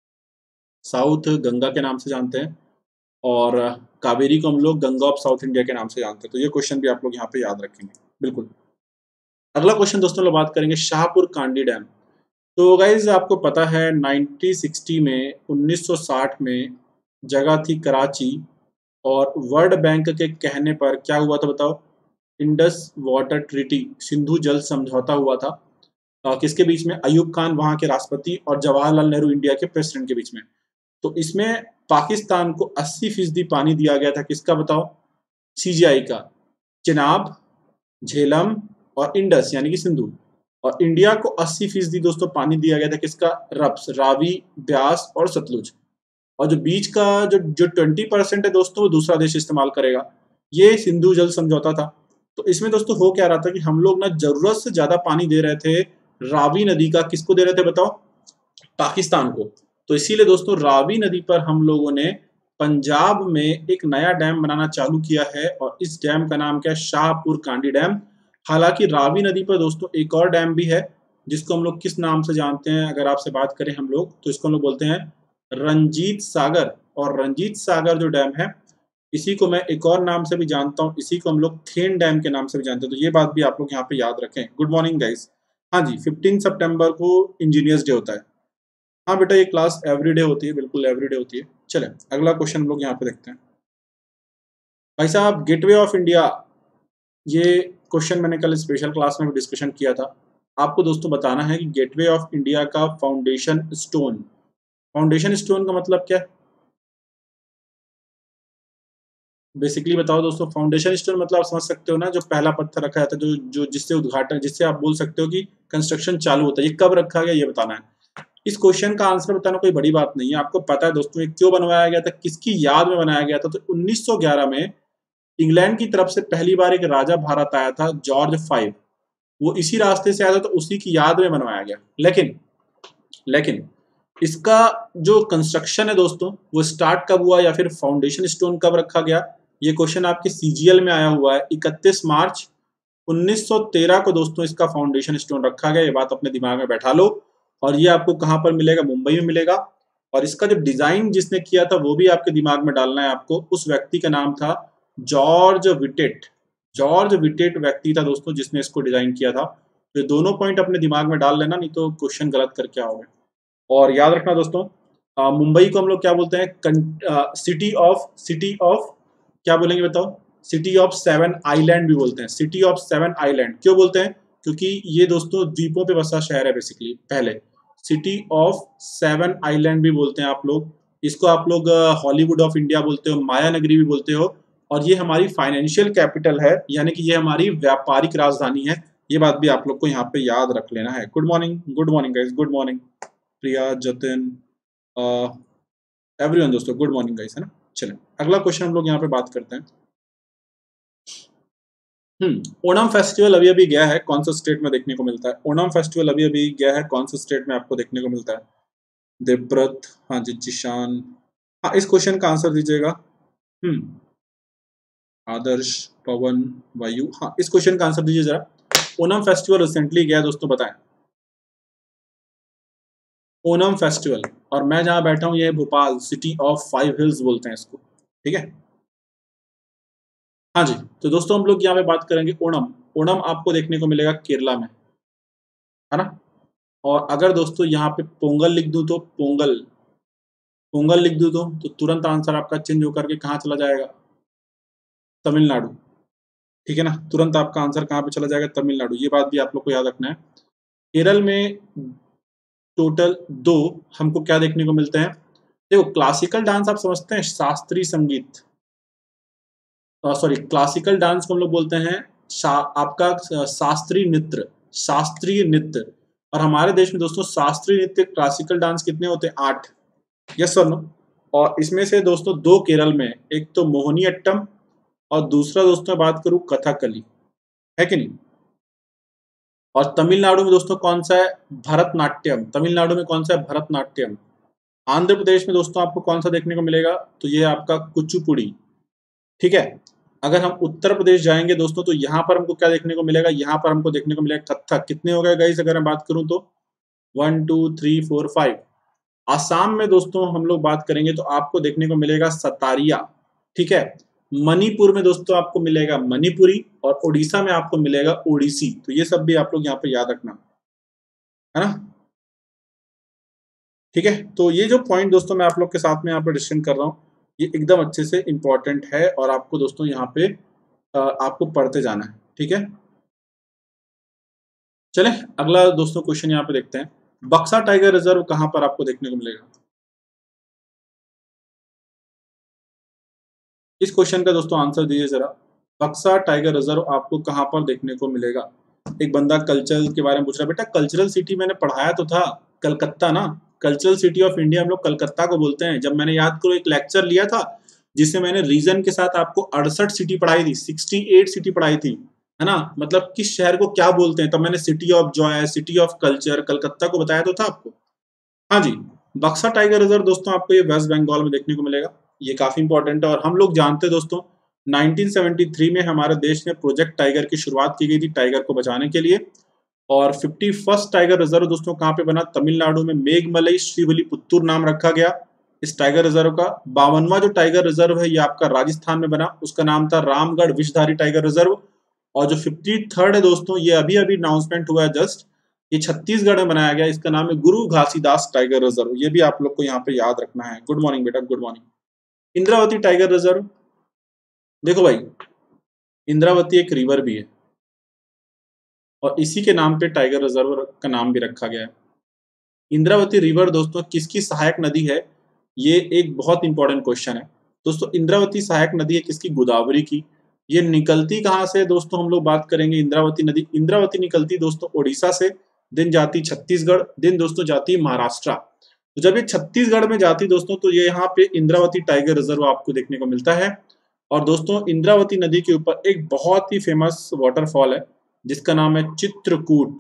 साउथ गंगा के नाम से जानते हैं। और कावेरी को हम लोग गंगा ऑफ साउथ इंडिया के नाम से जानते हैं। तो ये क्वेश्चन भी आप लोग यहाँ पे याद रखेंगे। बिल्कुल। अगला क्वेश्चन दोस्तों लोग बात करेंगे शाहपुर कांडी डैम। तो गाइज़ आपको पता है 1960 में 1960 में जगह थी कराची और वर्ल्ड बैंक के कहने पर क्या हुआ था बताओ? इंडस वाटर ट्रीटी सिंधु जल समझौता हुआ था। किसके बीच में? अयूब खान वहाँ के राष्ट्रपति और जवाहरलाल नेहरू इंडिया के प्रेसिडेंट के बीच में। तो इसमें पाकिस्तान को 80% पानी दिया गया था किसका बताओ? सीजीआई का। चिनाब, झेलम और इंडस यानी कि सिंधु। और इंडिया को 80% दोस्तों पानी दिया गया था किसका? रप्स, रावी, ब्यास और सतलुज। और जो बीच का जो 20% है दोस्तों वो दूसरा देश इस्तेमाल करेगा। ये सिंधु जल समझौता था। तो इसमें दोस्तों हो क्या रहा था कि हम लोग ना जरूरत से ज्यादा पानी दे रहे थे रावी नदी का। किसको दे रहे थे बताओ? पाकिस्तान को। तो इसीलिए दोस्तों रावी नदी पर हम लोगों ने पंजाब में एक नया डैम बनाना चालू किया है और इस डैम का नाम क्या है? शाहपुर कांडी डैम। हालांकि रावी नदी पर दोस्तों एक और डैम भी है जिसको हम लोग किस नाम से जानते हैं? अगर आपसे बात करें हम लोग तो इसको हम लोग बोलते हैं रंजीत सागर। और रंजीत सागर जो डैम है इसी को मैं एक और नाम से भी जानता हूँ, इसी को हम लोग खेन डैम के नाम से भी जानते हैं। तो ये बात भी आप लोग यहाँ पे याद रखें। Good morning guys. हाँ जी, 15 सितंबर को इंजीनियर्स डे होता है। हाँ बेटा ये क्लास एवरीडे होती है, बिल्कुल एवरीडे होती है। चले अगला क्वेश्चन हम लोग यहाँ पे देखते हैं। भाई साहब गेटवे ऑफ इंडिया, ये क्वेश्चन मैंने कल स्पेशल क्लास में भी डिस्कशन किया था। आपको दोस्तों बताना है कि गेटवे ऑफ इंडिया का फाउंडेशन स्टोन का मतलब क्या है? बेसिकली बताओ दोस्तों। फाउंडेशन स्टोन मतलब आप समझ सकते हो ना, जो पहला पत्थर रखा जाता है, जो जो जिससे उद्घाटन, जिससे आप बोल सकते हो कि कंस्ट्रक्शन चालू होता है। ये कब रखा गया ये बताना है। इस क्वेश्चन का आंसर बताना कोई बड़ी बात नहीं है। आपको पता है दोस्तों ये क्यों बनवाया गया था, किसकी याद में बनाया गया था? तो 1911 में इंग्लैंड की तरफ से पहली बार एक राजा भारत आया था, जॉर्ज 5। वो इसी रास्ते से आया था तो उसी की याद में बनवाया गया। लेकिन लेकिन इसका जो कंस्ट्रक्शन है दोस्तों वो स्टार्ट कब हुआ या फिर फाउंडेशन स्टोन कब रखा गया? ये क्वेश्चन आपके सीजीएल में आया हुआ है। 31 मार्च 1913 को दोस्तों इसका फाउंडेशन स्टोन रखा गया। ये बात अपने दिमाग में बैठा लो। और ये आपको कहाँ पर मिलेगा? मुंबई में मिलेगा। और इसका जो डिजाइन जिसने किया था वो भी आपके दिमाग में डालना है आपको। उस व्यक्ति का नाम था जॉर्ज विटेट। जॉर्ज विटेट व्यक्ति था दोस्तों जिसने इसको डिजाइन किया था। तो ये दोनों पॉइंट अपने दिमाग में डाल लेना, नहीं तो क्वेश्चन गलत करके आओगे। और याद रखना दोस्तों मुंबई को हम लोग क्या बोलते हैं? सिटी ऑफ क्या बोलेंगे बताओ? सिटी ऑफ 7 आइलैंड भी बोलते हैं। सिटी ऑफ 7 आइलैंड क्यों बोलते हैं? क्योंकि ये दोस्तों द्वीपों पे बसा शहर है बेसिकली। पहले सिटी ऑफ 7 आइलैंड भी बोलते हैं आप लोग। इसको आप लोग हॉलीवुड ऑफ इंडिया बोलते हो, माया नगरी भी बोलते हो। और ये हमारी फाइनेंशियल कैपिटल है, यानी कि ये हमारी व्यापारिक राजधानी है। ये बात भी आप लोग को यहाँ पे याद रख लेना है। Good morning guys, good morning Priya, Jatin, everyone दोस्तों गुड मॉर्निंग गाइस, है ना। चलें अगला क्वेश्चन हम लोग यहाँ पे बात करते हैं। ओणम फेस्टिवल अभी अभी गया है, कौन सा स्टेट में देखने को मिलता है? ओणम फेस्टिवल अभी अभी गया है, कौन सा स्टेट में आपको देखने को मिलता है? देवव्रत, हाँ जी, जिशान। हाँ इस क्वेश्चन का आंसर दीजिएगा। आदर्श, पवन, वायु। हाँ, इस क्वेश्चन का आंसर दीजिए जरा। ओणम फेस्टिवल रिसेंटली गया दोस्तों, बताएं। ओणम फेस्टिवल, और मैं जहां बैठा हूं ये भोपाल, सिटी ऑफ 5 हिल्स बोलते हैं इसको, ठीक है। हाँ जी, तो दोस्तों हम लोग यहाँ पे बात करेंगे ओणम। ओणम आपको देखने को मिलेगा केरला में, है ना। और अगर दोस्तों यहाँ पे पोंगल लिख दूं तो पोंगल, पोंगल लिख दूं तो तुरंत आंसर आपका चेंज होकर के कहाँ चला जाएगा? तमिलनाडु, ठीक है ना। तुरंत आपका आंसर कहाँ पे चला जाएगा? तमिलनाडु। ये बात भी आप लोग को याद रखना है। केरल में टोटल 2 हमको क्या देखने को मिलते हैं? देखो, क्लासिकल डांस आप समझते हैं, शास्त्रीय संगीत, सॉरी, क्लासिकल डांस को हम लोग बोलते हैं आपका शास्त्रीय नृत्य, शास्त्रीय नृत्य। और हमारे देश में दोस्तों शास्त्रीय नृत्य, क्लासिकल डांस कितने होते हैं? 8। यस और नो। और इसमें से दोस्तों 2 केरल में, एक तो मोहिनी अट्टम और दूसरा दोस्तों बात करूं कथकली, है कि नहीं। और तमिलनाडु में दोस्तों कौन सा है? भरतनाट्यम। तमिलनाडु में कौन सा है? भरतनाट्यम। आंध्र प्रदेश में दोस्तों आपको कौन सा देखने को मिलेगा? तो ये आपका कुचिपुड़ी, ठीक है। अगर हम उत्तर प्रदेश जाएंगे दोस्तों तो यहाँ पर हमको क्या देखने को मिलेगा? यहाँ पर हमको देखने को मिलेगा कथक। कितने हो गए गाइस अगर मैं बात करूं तो? 1 2 3 4 5। आसाम में दोस्तों हम लोग बात करेंगे तो आपको देखने को मिलेगा सतारिया, ठीक है। मणिपुर में दोस्तों आपको मिलेगा मणिपुरी, और उड़ीसा में आपको मिलेगा ओडिसी। तो ये सब भी आप लोग यहाँ पे याद रखना, है ना, ठीक है। तो ये जो पॉइंट दोस्तों मैं आप लोग के साथ में यहाँ पे डिस्कशन कर रहा हूँ, ये एकदम अच्छे से इंपॉर्टेंट है और आपको दोस्तों यहाँ पे आपको पढ़ते जाना है, ठीक है। चले अगला दोस्तों क्वेश्चन यहाँ पे देखते हैं। बक्सा टाइगर रिजर्व कहाँ पर आपको देखने को मिलेगा? इस क्वेश्चन का दोस्तों आंसर दीजिए जरा। बक्सा टाइगर रिजर्व आपको कहाँ पर देखने को मिलेगा? एक बंदा कल्चर के बारे में पूछ रहा है। बेटा कल्चरल सिटी मैंने पढ़ाया तो था, कलकत्ता ना। कल्चरल सिटी ऑफ इंडिया हम लोग कलकत्ता को बोलते हैं। जब मैंने याद करो एक लेक्चर लिया था जिससे मैंने रीजन के साथ आपको 68 सिटी पढ़ाई थी, 68 सिटी पढ़ाई थी, है ना। मतलब किस शहर को क्या बोलते हैं, तब मैंने city of joy, city of culture, Calcutta को बताया तो था आपको। हाँ जी, बक्सा टाइगर रिजर्व दोस्तों आपको ये वेस्ट बंगाल में देखने को मिलेगा। ये काफी इंपॉर्टेंट है। और हम लोग जानते हैं दोस्तों 1973 में हमारे देश में प्रोजेक्ट टाइगर की शुरुआत की गई थी टाइगर को बचाने के लिए। और 51st टाइगर रिजर्व दोस्तों कहाँ पे बना? तमिलनाडु में मेघमलई श्रीविल्लिपुत्तूर नाम रखा गया इस टाइगर रिजर्व का। 52वां जो टाइगर रिजर्व है ये आपका राजस्थान में बना, उसका नाम था रामगढ़ विषधारी टाइगर रिजर्व। और जो 53rd है दोस्तों, ये अभी अभी अनाउंसमेंट हुआ है जस्ट, ये छत्तीसगढ़ में बनाया गया। इसका नाम है गुरु घासीदास टाइगर रिजर्व। ये भी आप लोग को यहाँ पे याद रखना है। गुड मॉर्निंग बेटा, good morning. Indravati tiger reserve, देखो भाई, इंद्रावती एक रिवर भी है और इसी के नाम पे टाइगर रिजर्व का नाम भी रखा गया है। इंद्रावती रिवर दोस्तों किसकी सहायक नदी है? ये एक बहुत इंपॉर्टेंट क्वेश्चन है दोस्तों। इंद्रावती सहायक नदी है किसकी? गोदावरी की। ये निकलती कहाँ से दोस्तों? हम लोग बात करेंगे इंद्रावती नदी। इंद्रावती निकलती दोस्तों ओडिशा से, दिन जाती छत्तीसगढ़, दिन दोस्तों जाती महाराष्ट्र। तो जब ये छत्तीसगढ़ में जाती दोस्तों तो ये यहाँ पे इंद्रावती टाइगर रिजर्व आपको देखने को मिलता है। और दोस्तों इंद्रावती नदी के ऊपर एक बहुत ही फेमस वाटरफॉल है जिसका नाम है चित्रकूट।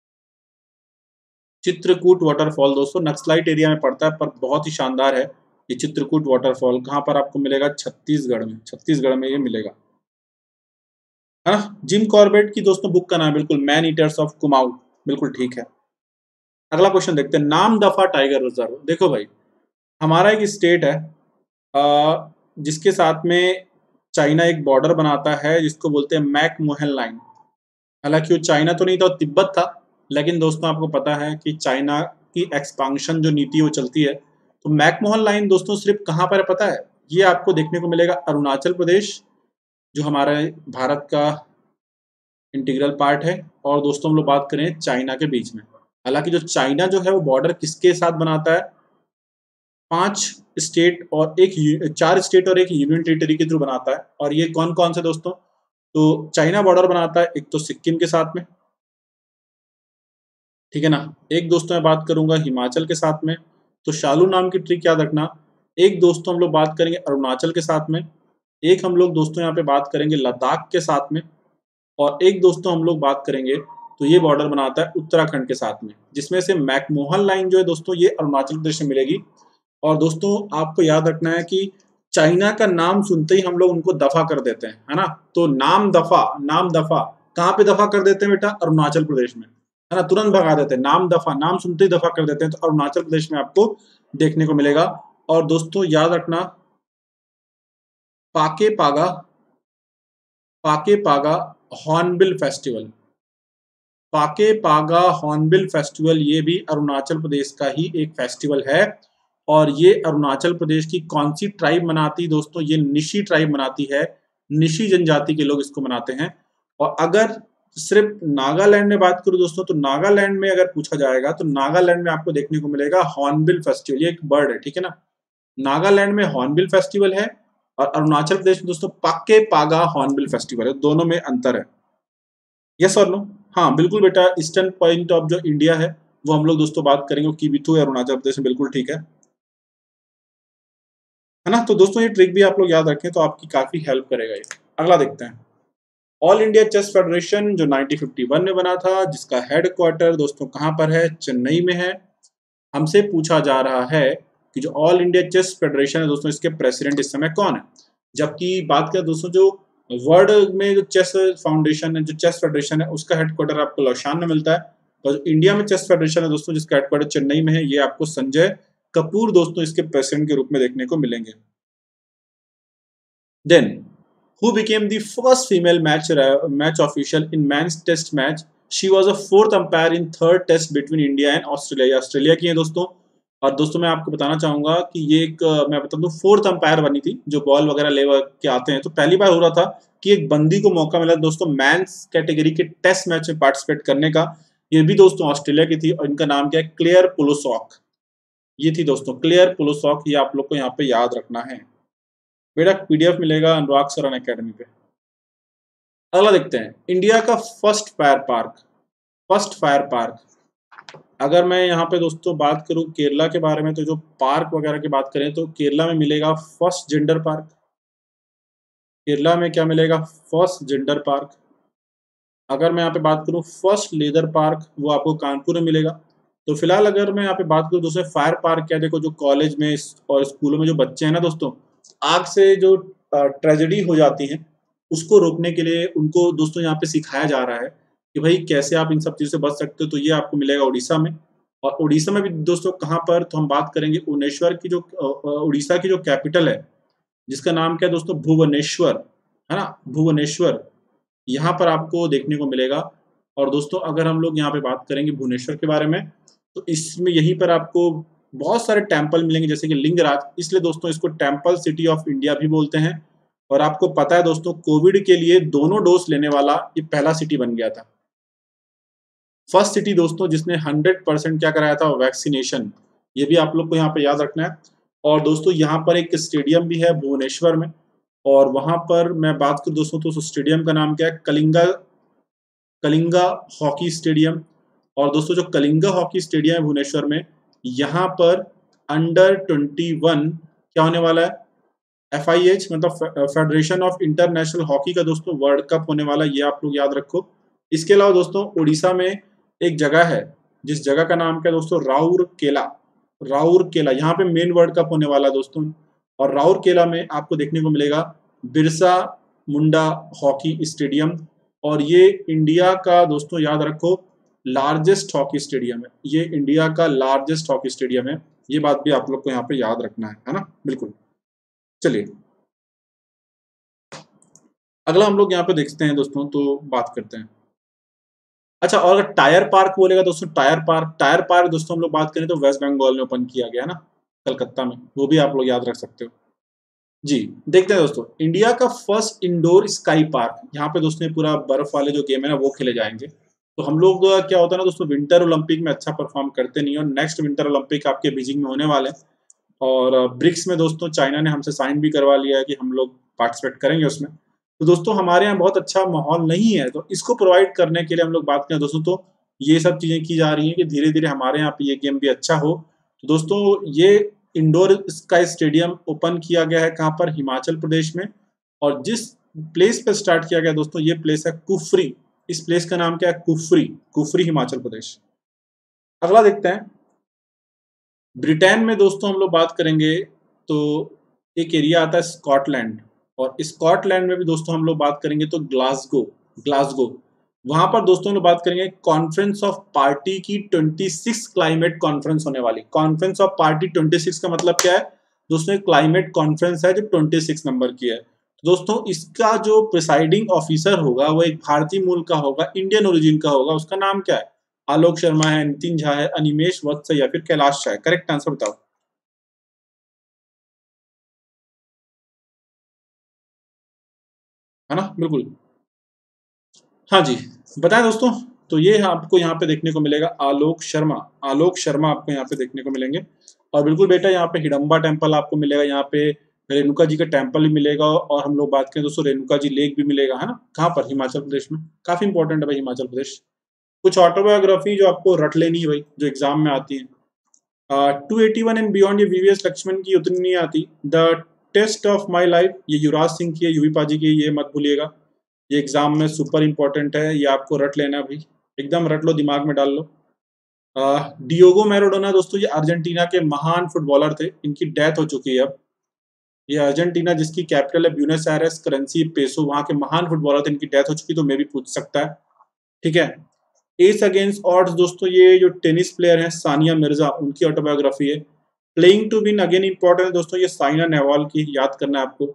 चित्रकूट वाटरफॉल दोस्तों नक्सलाइट एरिया में पड़ता है पर बहुत ही शानदार है। ये चित्रकूट वाटरफॉल कहाँ पर आपको मिलेगा? छत्तीसगढ़ में। छत्तीसगढ़ में ये मिलेगा, है ना। जिम कॉर्बेट की दोस्तों बुक का नाम बिल्कुल मैन ईटर्स ऑफ कुमाऊं, बिल्कुल ठीक है। अगला क्वेश्चन देखते हैं। नाम दफा टाइगर रिजर्व, देखो भाई हमारा एक स्टेट है जिसके साथ में चाइना एक बॉर्डर बनाता है जिसको बोलते हैं मैकमोहन लाइन। हालांकि वो चाइना तो नहीं था, तिब्बत था, लेकिन दोस्तों आपको पता है कि चाइना की एक्सपांशन जो नीति वो चलती है। तो मैकमोहन लाइन दोस्तों सिर्फ कहाँ पर है पता है? ये आपको देखने को मिलेगा अरुणाचल प्रदेश, जो हमारे भारत का इंटीग्रल पार्ट है। और दोस्तों हम लोग बात करें चाइना के बीच में। हालांकि जो चाइना जो है वो बॉर्डर किसके साथ बनाता है? 4 स्टेट और एक यूनियन टेरिटरी के थ्रू बनाता है। और ये कौन कौन से दोस्तों? तो चाइना बॉर्डर बनाता है एक तो सिक्किम के साथ में, ठीक है ना। एक दोस्तों मैं बात करूंगा हिमाचल के साथ में, तो शालू नाम की ट्रिक याद रखना। एक दोस्तों हम लोग बात करेंगे अरुणाचल के साथ में, एक हम लोग दोस्तों यहाँ पे बात करेंगे लद्दाख के साथ में, और एक दोस्तों हम लोग बात करेंगे तो ये बॉर्डर बनाता है उत्तराखंड के साथ में, जिसमें से मैकमोहन लाइन जो है दोस्तों ये अरुणाचल प्रदेश में मिलेगी। और दोस्तों आपको याद रखना है कि चाइना का नाम सुनते ही हम लोग उनको दफा कर देते हैं, है ना। तो नाम दफा कहाँ पे दफा कर देते हैं बेटा? अरुणाचल प्रदेश में, है ना। तुरंत भगा देते हैं, नाम दफा, नाम सुनते ही दफा कर देते हैं। तो अरुणाचल प्रदेश में आपको देखने को मिलेगा। और दोस्तों याद रखना, पाके पागा पाके पागा हॉर्नबिल फेस्टिवल, पाके पागा हॉर्नबिल फेस्टिवल, ये भी अरुणाचल प्रदेश का ही एक फेस्टिवल है। और ये अरुणाचल प्रदेश की कौन सी ट्राइब मनाती है दोस्तों? ये निशी ट्राइब मनाती है, निशी जनजाति के लोग इसको मनाते हैं। और अगर सिर्फ नागालैंड में बात करूं दोस्तों, तो नागालैंड में अगर पूछा जाएगा तो नागालैंड में आपको देखने को मिलेगा हॉर्नबिल फेस्टिवल, ये एक बर्ड है, ठीक है ना। नागालैंड में हॉर्नबिल फेस्टिवल है और अरुणाचल प्रदेश में दोस्तों पाके पागा हॉर्नबिल फेस्टिवल है, दोनों में अंतर है। यस और नो? हाँ बिल्कुल बेटा, ईस्टर्न पॉइंट ऑफ जो इंडिया है वो हम लोग दोस्तों बात करेंगे, किबिथु है अरुणाचल प्रदेश में, बिल्कुल ठीक है ना। तो दोस्तों ये ट्रिक भी आप लोग याद रखें तो आपकी काफी हेल्प करेगा ये। अगला देखते हैं, ऑल इंडिया चेस फेडरेशन जो 1951 में बना था, जिसका हेडक्वार्टर दोस्तों कहाँ पर है? चेन्नई में है। हमसे पूछा जा रहा है कि जो ऑल इंडिया चेस फेडरेशन है दोस्तों, इसके प्रेसिडेंट इस समय कौन है? जबकि बात करें दोस्तों, जो वर्ल्ड में जो चेस फाउंडेशन है, जो चेस फेडरेशन है, उसका हेडक्वार्टर आपको लौशान में मिलता है। और इंडिया में चेस फेडरेशन है दोस्तों, जिसका हेडक्वार्टर चेन्नई में है, ये आपको संजय कपूर दोस्तों इसके प्रेसिडेंट के रूप में देखने को मिलेंगे। Then who became the first female match official in men's test match? She was a fourth umpire in third test between India and Australia। ये ऑस्ट्रेलिया की है दोस्तों। और दोस्तों मैं आपको बताना चाहूंगा कि ये एक मैं बता दूं फोर्थ अंपायर बनी थी, जो बॉल वगैरह ले के आते हैं। तो पहली बार हो रहा था कि एक बंदी को मौका मिला दोस्तों मेंस कैटेगरी के टेस्ट मैच में पार्टिसिपेट करने का। ये भी दोस्तों ऑस्ट्रेलिया की थी और इनका नाम क्या है? Claire Polosak. ये थी दोस्तों क्लेयर पुलोसॉक, ये आप लोग को यहाँ पे याद रखना है बेटा। पीडीएफ मिलेगा अनुराग सर अकेडमी पे। अगला देखते हैं, इंडिया का फर्स्ट फायर पार्क। अगर मैं यहाँ पे दोस्तों बात करूँ केरला के बारे में, तो जो पार्क वगैरह की बात करें तो केरला में मिलेगा फर्स्ट जेंडर पार्क। केरला में क्या मिलेगा? First gender park. अगर मैं यहाँ पे बात करूँ फर्स्ट लेदर पार्क, वो आपको कानपुर में मिलेगा। तो फिलहाल अगर मैं यहाँ पे बात करूँ दोस्तों फायर पार्क क्या, देखो जो कॉलेज में और स्कूलों में जो बच्चे हैं ना दोस्तों, आग से जो ट्रेजेडी हो जाती है उसको रोकने के लिए उनको दोस्तों यहाँ पे सिखाया जा रहा है कि भाई कैसे आप इन सब चीज़ों से बच सकते हो। तो ये आपको मिलेगा उड़ीसा में। और उड़ीसा में भी दोस्तों कहाँ पर? तो हम बात करेंगे भुवनेश्वर की, जो उड़ीसा की जो कैपिटल है, जिसका नाम क्या है दोस्तों? भुवनेश्वर, है ना, भुवनेश्वर। यहाँ पर आपको देखने को मिलेगा। और दोस्तों अगर हम लोग यहाँ पे बात करेंगे भुवनेश्वर के बारे में, तो इसमें यहीं पर आपको बहुत सारे टेम्पल मिलेंगे, जैसे कि लिंगराज, इसलिए दोस्तों इसको टेम्पल सिटी ऑफ इंडिया भी बोलते हैं। और आपको पता है दोस्तों, कोविड के लिए दोनों डोज लेने वाला ये पहला सिटी बन गया था। फर्स्ट सिटी दोस्तों जिसने 100% क्या कराया था? वैक्सीनेशन। ये भी आप लोग को यहाँ पे याद रखना है। और दोस्तों यहाँ पर एक स्टेडियम भी है भुवनेश्वर में, और वहां पर मैं बात करूँ दोस्तों तो उस स्टेडियम का नाम क्या है? Kalinga hockey stadium. और दोस्तों जो कलिंगा हॉकी स्टेडियम है भुवनेश्वर में, यहाँ पर अंडर-21 क्या होने वाला है? FIH मतलब फेडरेशन ऑफ इंटरनेशनल हॉकी का दोस्तों वर्ल्ड कप होने वाला है, ये आप लोग याद रखो। इसके अलावा दोस्तों उड़ीसा में एक जगह है, जिस जगह का नाम क्या है दोस्तों? राउरकेला। यहाँ पे मेन वर्ल्ड कप होने वाला है दोस्तों। और राउरकेला में आपको देखने को मिलेगा बिरसा मुंडा हॉकी स्टेडियम। और ये इंडिया का दोस्तों याद रखो लार्जेस्ट हॉकी स्टेडियम है। ये इंडिया का लार्जेस्ट हॉकी स्टेडियम है, ये बात भी आप लोग को यहाँ पे याद रखना है ना, बिल्कुल। चलिए अगला हम लोग यहाँ पे देखते हैं दोस्तों, तो बात करते हैं। अच्छा, और अगर टायर पार्क बोलेगा दोस्तों, टायर पार्क दोस्तों हम लोग बात करें तो वेस्ट बंगाल में ओपन किया गया ना, कलकत्ता में, वो भी आप लोग याद रख सकते हो। जी देखते हैं दोस्तों, इंडिया का फर्स्ट इंडोर स्काई पार्क। यहाँ पे दोस्तों पूरा बर्फ वाले जो गेम है ना वो खेले जाएंगे। तो हम लोग क्या होता है ना दोस्तों, विंटर ओलंपिक में अच्छा परफॉर्म करते नहीं, और नेक्स्ट विंटर ओलंपिक आपके बीजिंग में होने वाले हैं। और ब्रिक्स में दोस्तों चाइना ने हमसे साइन भी करवा लिया है कि हम लोग पार्टिसिपेट करेंगे उसमें। तो दोस्तों हमारे यहाँ बहुत अच्छा माहौल नहीं है, तो इसको प्रोवाइड करने के लिए हम लोग बात करें दोस्तों, तो ये सब चीज़ें की जा रही हैं कि धीरे धीरे हमारे यहाँ पे ये गेम भी अच्छा हो। तो दोस्तों ये इंडोर स्काई स्टेडियम ओपन किया गया है कहाँ पर? हिमाचल प्रदेश में। और जिस प्लेस पे स्टार्ट किया गया दोस्तों, ये प्लेस है कुफरी। इस प्लेस का नाम क्या है? कुफरी हिमाचल प्रदेश। अगला देखते हैं, ब्रिटेन में दोस्तों हम लोग बात करेंगे तो एक एरिया आता है स्कॉटलैंड, और स्कॉटलैंड में भी दोस्तों हम लोग बात करेंगे तो ग्लासगो, ग्लासगो वहां पर दोस्तों हम लोग बात करेंगे कॉन्फ्रेंस ऑफ पार्टी की 26 क्लाइमेट कॉन्फ्रेंस होने वाली। कॉन्फ्रेंस ऑफ पार्टी 26 का मतलब क्या है दोस्तों? एक क्लाइमेट कॉन्फ्रेंस है जो 26 नंबर की है। तो दोस्तों इसका जो प्रिसाइडिंग ऑफिसर होगा वो एक भारतीय मूल का होगा, इंडियन ओरिजिन का होगा। उसका नाम क्या है? आलोक शर्मा है, नितिन झा है, अनिमेश वत्स है, या फिर कैलाश शाह है? करेक्ट आंसर बताओ। है ना, बिल्कुल। हाँ जी, बताएं दोस्तों। तो ये आपको यहाँ पे देखने को मिलेगा आलोक शर्मा, आलोक शर्मा आपको यहाँ पे देखने को मिलेंगे। और बिल्कुल बेटा यहाँ पे हिडम्बा टेम्पल आपको मिलेगा, यहाँ पे रेणुका जी का टेम्पल भी मिलेगा, और हम लोग बात करें दोस्तों रेणुका जी लेक भी मिलेगा, है ना। कहाँ पर? हिमाचल प्रदेश में। काफी इंपॉर्टेंट है भाई हिमाचल प्रदेश। कुछ ऑटोबायोग्राफी जो आपको रट लेनी है भाई, जो एग्जाम में आती है। 281 एंड बियॉन्ड ये वीवीएस लक्ष्मण की उतनी नहीं आती। The test of my life ये युवराज सिंह की है, यूवी पाजी की, ये मत भूलिएगा। ये एग्जाम में सुपर इंपॉर्टेंट है, ये आपको रट लेना है भाई, एकदम रट लो, दिमाग में डाल लो। डियोगो मैराडोना दोस्तों ये अर्जेंटीना के महान फुटबॉलर थे, इनकी डेथ हो चुकी है अब। ये अर्जेंटीना जिसकी कैपिटल है ब्यूनस आयरेस, करेंसी पेसो, वहां के महान फुटबॉलर थे, इनकी डेथ हो चुकी, तो मैं भी पूछ सकता है। ठीक है। एस अगेंस्ट ऑड्स दोस्तों ये जो टेनिस प्लेयर है सानिया मिर्जा, उनकी ऑटोबायोग्राफी है। Playing to win again important है दोस्तों, ये साइना नेहवाल की, याद करना है आपको।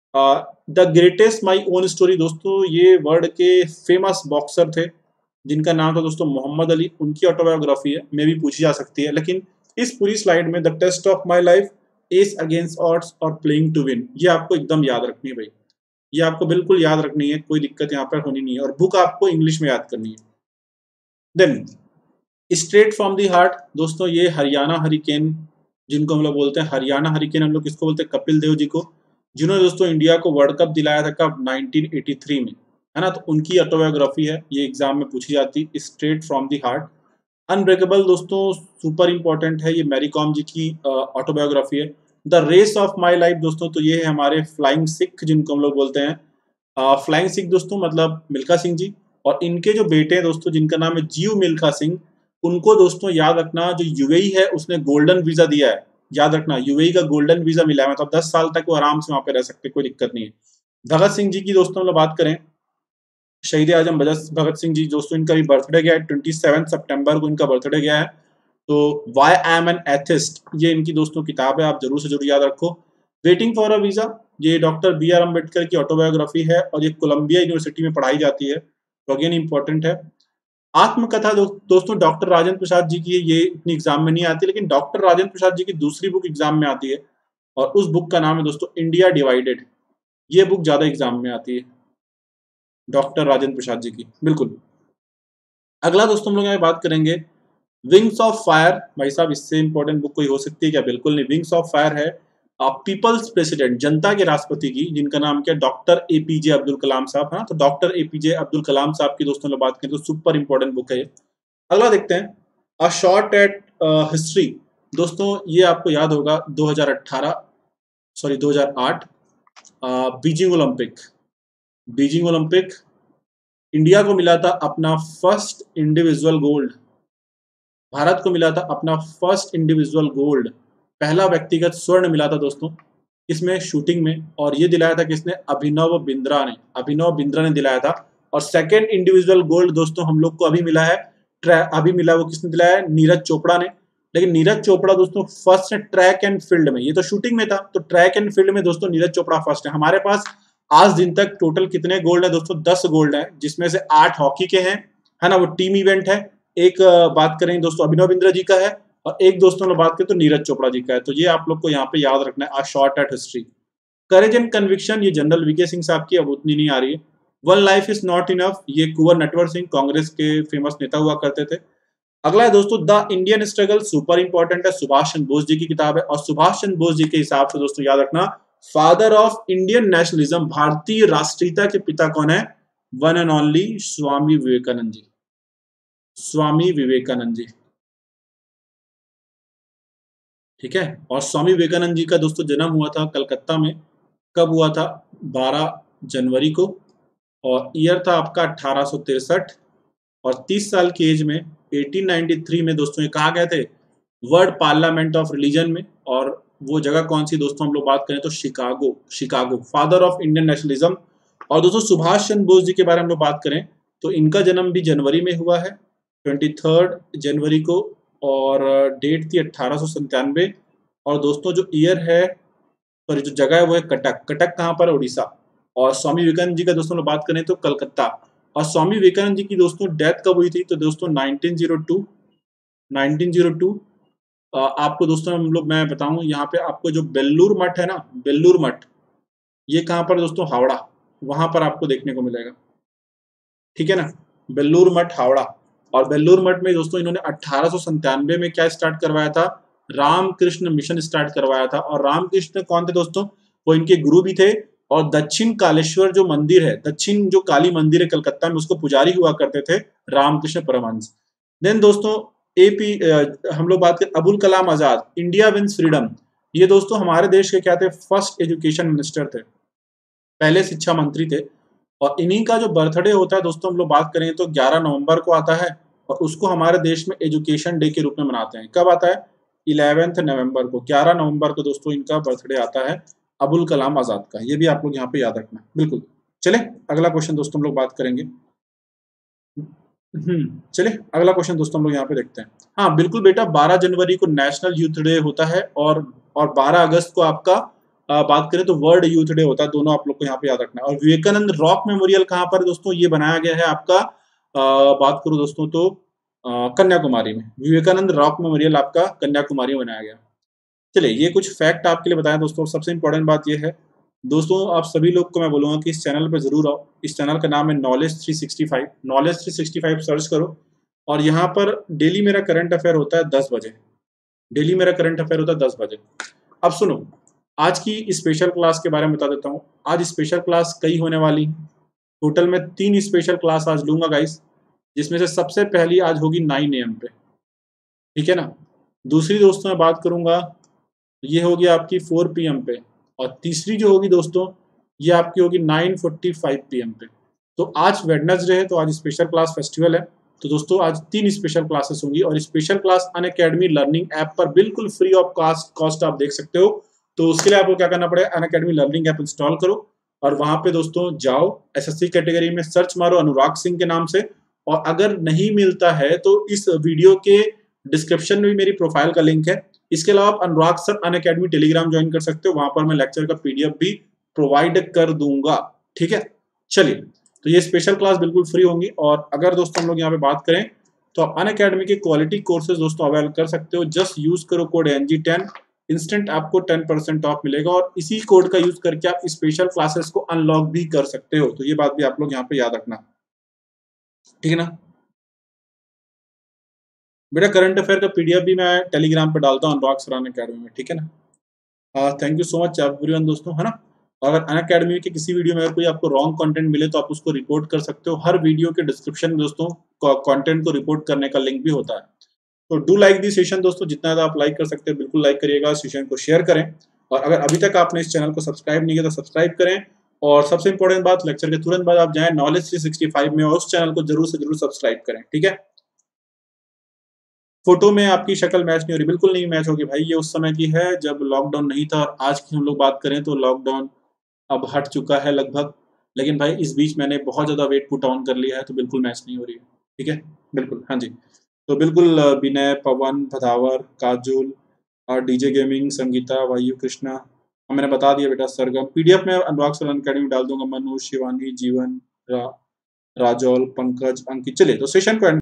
The greatest my own story दोस्तों ये वर्ल्ड के फेमस बॉक्सर थे जिनका नाम था दोस्तों मोहम्मद अली, उनकी ऑटोबायोग्राफी है, मे भी पूछी जा सकती है। लेकिन इस पूरी स्लाइड में the test of my life, ace against odds और प्लेइंग टू विन, ये आपको एकदम याद रखनी है भाई, ये आपको बिल्कुल याद रखनी है, कोई दिक्कत यहाँ पर होनी नहीं है। और बुक आपको इंग्लिश में याद करनी है। Then straight from the heart दोस्तों ये हरियाणा हरिकेन, जिनको हम लोग बोलते हैं हरियाणा हरिकेन, हम लोग किसको बोलते हैं? कपिल देव जी को, जिन्होंने दोस्तों इंडिया को वर्ल्ड कप दिलाया था कब? 1983 में, है ना। तो उनकी ऑटोबायोग्राफी है, ये एग्जाम में पूछी जाती, straight from the heart. Unbreakable दोस्तों सुपर इंपॉर्टेंट है, ये मैरी कॉम जी की ऑटोबायोग्राफी है। The race of my life दोस्तों तो ये है हमारे फ्लाइंग सिख, जिनको हम लोग बोलते हैं फ्लाइंग सिख दोस्तों, मतलब मिल्खा सिंह जी। और इनके जो बेटे हैं दोस्तों जिनका नाम है जीव मिल्खा सिंह, उनको दोस्तों याद रखना, जो यूएई है उसने गोल्डन वीजा दिया है, याद रखना यूएई का गोल्डन वीजा मिला है, मतलब 10 साल तक वो आराम से वहां पे रह सकते, कोई दिक्कत नहीं है। भगत सिंह जी की दोस्तों हम लोग बात करें, शहीद आजम भगत सिंह जी दोस्तों, इनका भी बर्थडे गया है, 27 सितंबर को इनका बर्थडे गया है। तो why I am an atheist, ये इनकी दोस्तों किताब है, आप जरूर से जरूर याद रखो। वेटिंग फॉर अ वीजा ये डॉक्टर बी आर अम्बेडकर की ऑटोबायोग्राफी है, और ये कोलंबिया यूनिवर्सिटी में पढ़ाई जाती है, तो अगेन इंपॉर्टेंट है। आत्मकथा दोस्तों डॉक्टर राजेंद्र प्रसाद जी की है, ये इतनी एग्जाम में नहीं आती, लेकिन डॉक्टर राजेंद्र प्रसाद जी की दूसरी बुक एग्जाम में आती है, और उस बुक का नाम है दोस्तों इंडिया डिवाइडेड। ये बुक ज्यादा एग्जाम में आती है, डॉक्टर राजेंद्र प्रसाद जी की, बिल्कुल। अगला दोस्तों हम लोग यहाँ बात करेंगे विंग्स ऑफ फायर। भाई साहब इससे इंपॉर्टेंट बुक कोई हो सकती है क्या? बिल्कुल नहीं। विंग्स ऑफ फायर है पीपल्स प्रेसिडेंट, जनता के राष्ट्रपति की, जिनका नाम क्या? डॉक्टर एपीजे अब्दुल कलाम साहब, है ना। तो डॉक्टर एपीजे अब्दुल कलाम साहब की दोस्तों लोग बात करें तो सुपर इंपॉर्टेंट बुक है ये। अगला देखते हैं अ शॉर्ट एट हिस्ट्री दोस्तों, ये आपको याद होगा 2008 Beijing Olympic, Beijing Olympic India को मिला था अपना फर्स्ट इंडिविजुअल गोल्ड, भारत को मिला था अपना फर्स्ट इंडिविजुअल गोल्ड, पहला व्यक्तिगत स्वर्ण मिला था दोस्तों, इसमें शूटिंग में, और ये दिलाया था किसने? अभिनव बिंद्रा ने, अभिनव बिंद्रा ने दिलाया था। और सेकंड इंडिविजुअल गोल्ड दोस्तों हम लोग को अभी मिला है, अभी मिला, वो किसने दिलाया है? नीरज चोपड़ा ने। लेकिन नीरज चोपड़ा दोस्तों फर्स्ट है ट्रैक एंड फील्ड में, ये तो शूटिंग में था, तो ट्रैक एंड फील्ड में दोस्तों नीरज चोपड़ा फर्स्ट है। हमारे पास आज दिन तक टोटल कितने गोल्ड है दोस्तों? 10 गोल्ड है, जिसमें से 8 हॉकी के हैं, है ना, वो टीम इवेंट है। एक बात करें दोस्तों अभिनव बिंद्रा जी का है, और एक दोस्तों में बात करें तो नीरज चोपड़ा जी का है। तो ये आप लोग को यहाँ पे याद रखना है, short at history. Courage and conviction ये जनरल वीके सिंह साहब की, अब उतनी नहीं आ रही है। One life is not enough ये कुंवर नटवर सिंह, कांग्रेस के फेमस नेता हुआ करते थे। अगला है दोस्तों the Indian struggle, super important है, सुभाष चंद्र बोस जी की किताब है, और सुभाष चंद्र बोस जी के हिसाब से दोस्तों याद रखना फादर ऑफ इंडियन नेशनलिज्म, भारतीय राष्ट्रीयता के पिता कौन है? One and only Swami Vivekananda ji, Swami Vivekananda ji, ठीक है। और स्वामी विवेकानंद जी का दोस्तों जन्म हुआ था कलकत्ता में, कब हुआ था? 12 जनवरी को, और ईयर था आपका 1863, और 30 साल की एज में 1893 में दोस्तों ये कहा गए थे वर्ल्ड पार्लियामेंट ऑफ रिलीजन में, और वो जगह कौन सी दोस्तों हम लोग बात करें तो Chicago, Chicago father of Indian nationalism. और दोस्तों सुभाष चंद्र बोस जी के बारे में हम लोग बात करें तो इनका जन्म भी जनवरी में हुआ है, 23 जनवरी को, और डेट थी 1897। और दोस्तों जो ईयर है, सॉरी जो जगह है वो है कटक। कटक कहाँ पर है? उड़ीसा। और स्वामी विवेकानंद जी का दोस्तों बात करें तो कलकत्ता। और स्वामी विवेकानंद जी की दोस्तों डेथ कब हुई थी तो दोस्तों 1902। आपको दोस्तों हम लोग मैं बताऊं यहाँ पे आपको जो बेल्लूर मठ है ना, बेल्लूर मठ, ये कहाँ पर दोस्तों? हावड़ा, वहां पर आपको देखने को मिलेगा। ठीक है ना, बेल्लूर मठ हावड़ा। और बेल्लूर मठ में दोस्तों इन्होंने 1897 में क्या स्टार्ट करवाया था? रामकृष्ण मिशन स्टार्ट करवाया था। और रामकृष्ण कौन थे दोस्तों? वो इनके गुरु भी थे। और दक्षिण कालेश्वर जो मंदिर है, दक्षिण जो काली मंदिर है कलकत्ता में, उसको पुजारी हुआ करते थे रामकृष्ण परमहंस। देन दोस्तों एपी हम लोग बात करें Abul Kalam Azad, India wins freedom. ये दोस्तों हमारे देश के क्या थे? फर्स्ट एजुकेशन मिनिस्टर थे, पहले शिक्षा मंत्री थे। और इन्हीं का जो बर्थडे होता है दोस्तों हम लोग बात करें तो 11 नवंबर को आता है। और उसको हमारे देश में एजुकेशन डे के रूप में मनाते हैं। कब आता है? 11 नवंबर को, 11 नवंबर को दोस्तों इनका बर्थडे आता है, अबुल कलाम आजाद का। ये भी आप लोग यहाँ पे याद रखना, बिल्कुल। चले अगला क्वेश्चन दोस्तों हम लोग बात करेंगे। चलिए अगला क्वेश्चन दोस्तों हम लोग यहाँ पे देखते हैं। हाँ बिल्कुल बेटा, 12 जनवरी को नेशनल यूथ डे होता है, और 12 अगस्त को आपका बात करें तो वर्ल्ड यूथ डे होता है। दोनों आप लोग को यहाँ पे याद रखना है। और विवेकानंद रॉक मेमोरियल कहाँ पर है दोस्तों? ये बनाया गया है आपका बात करूँ दोस्तों तो कन्याकुमारी में। विवेकानंद रॉक मेमोरियल आपका कन्याकुमारी में बनाया गया। चलिए ये कुछ फैक्ट आपके लिए बताएं दोस्तों। सबसे इंपॉर्टेंट बात ये है दोस्तों, आप सभी लोग को मैं बोलूंगा कि इस चैनल पे जरूर आओ। इस चैनल का नाम है नॉलेज 365। नॉलेज 365 सर्च करो, और यहाँ पर डेली मेरा करंट अफेयर होता है 10 बजे। डेली मेरा करंट अफेयर होता है 10 बजे। अब सुनो, आज की स्पेशल क्लास के बारे में बता देता हूँ। आज स्पेशल क्लास कई होने वाली, टोटल में 3 स्पेशल क्लास आज लूंगा गाइस, जिसमें से सबसे पहली आज होगी 9 AM पे, ठीक है ना। दूसरी दोस्तों मैं बात करूंगा, ये होगी आपकी 4 PM पे। और तीसरी जो होगी दोस्तों, ये आपकी होगी 9:45 PM पे। तो आज वेडनेसडे है, तो आज स्पेशल क्लास फेस्टिवल है। तो दोस्तों आज 3 स्पेशल क्लासेस होंगी, और special class Unacademy learning app पर बिल्कुल फ्री ऑफ कॉस्ट आप देख सकते हो। तो उसके लिए आपको क्या करना पड़ेगा? अनअकैडमी लर्निंग ऐप इंस्टॉल करो, और वहां पे दोस्तों जाओ, SSC कैटेगरी में सर्च मारो अनुराग सिंह के नाम से। और अगर नहीं मिलता है तो इस वीडियो के डिस्क्रिप्शन में भी मेरी प्रोफाइल का लिंक है। इसके अलावा आप Anurag sir Unacademy telegram join कर सकते हो, वहां पर मैं लेक्चर का PDF भी प्रोवाइड कर दूंगा, ठीक है। चलिए, तो ये स्पेशल क्लास बिल्कुल फ्री होंगी। और अगर दोस्तों हम लोग यहाँ पे बात करें तो आप अनअकैडमी के क्वालिटी कोर्सेज दोस्तों अवेल कर सकते हो। जस्ट यूज करो कोड NG10, इंस्टेंट आपको 10% ऑफ मिलेगा, और इसी कोड का यूज करके आप स्पेशल क्लासेस को अनलॉक भी कर सकते हो। तो ये बात भी आप लोग यहाँ पे याद रखना, ठीक है ना। बेटा करंट अफेयर का PDF भी मैं टेलीग्राम पे डालता हूँ अनुराग सर अनअकैडमी में, ठीक है ना। Thank you so much everyone दोस्तों, है ना। अगर अनअकैडमी के किसी वीडियो में अगर कोई आपको रॉन्ग कंटेंट मिले तो आप उसको रिपोर्ट कर सकते हो। हर वीडियो के डिस्क्रिप्शन में दोस्तों कंटेंट को रिपोर्ट करने का लिंक भी होता है। तो डू लाइक दी सेशन दोस्तों, जितना ज़्यादा आप लाइक कर सकते हैं बिल्कुल लाइक करिएगा, सेशन को शेयर करें। और अगर अभी तक आपने इस चैनल को सब्सक्राइब नहीं किया तो सब्सक्राइब करें। और सबसे इंपॉर्टेंट बात, लेक्चर के तुरंत बाद आप जाएं नॉलेज 365 में, और उस चैनल को जरूर से जरूर सब्सक्राइब करें, ठीक है। फोटो में आपकी शक्ल मैच नहीं हो रही, बिल्कुल नहीं मैच होगी भाई। ये उस समय की है जब लॉकडाउन नहीं था, और आज की हम लोग बात करें तो लॉकडाउन अब हट चुका है लगभग। लेकिन भाई इस बीच मैंने बहुत ज़्यादा वेट पुट ऑन कर लिया है, तो बिल्कुल मैच नहीं हो रही है, ठीक है, बिल्कुल। हाँ जी, तो बिल्कुल विनय, पवन, भदावर, काजुल और DJ गेमिंग, संगीता, वायु कृष्णा, मैंने बता दिया बेटा। सरगम PDF में अनुराग सर अनअकैडमी डाल दूंगा। मनु, शिवानी, जीवन, राजौल, पंकज, अंकित। चलिए तो सेशन को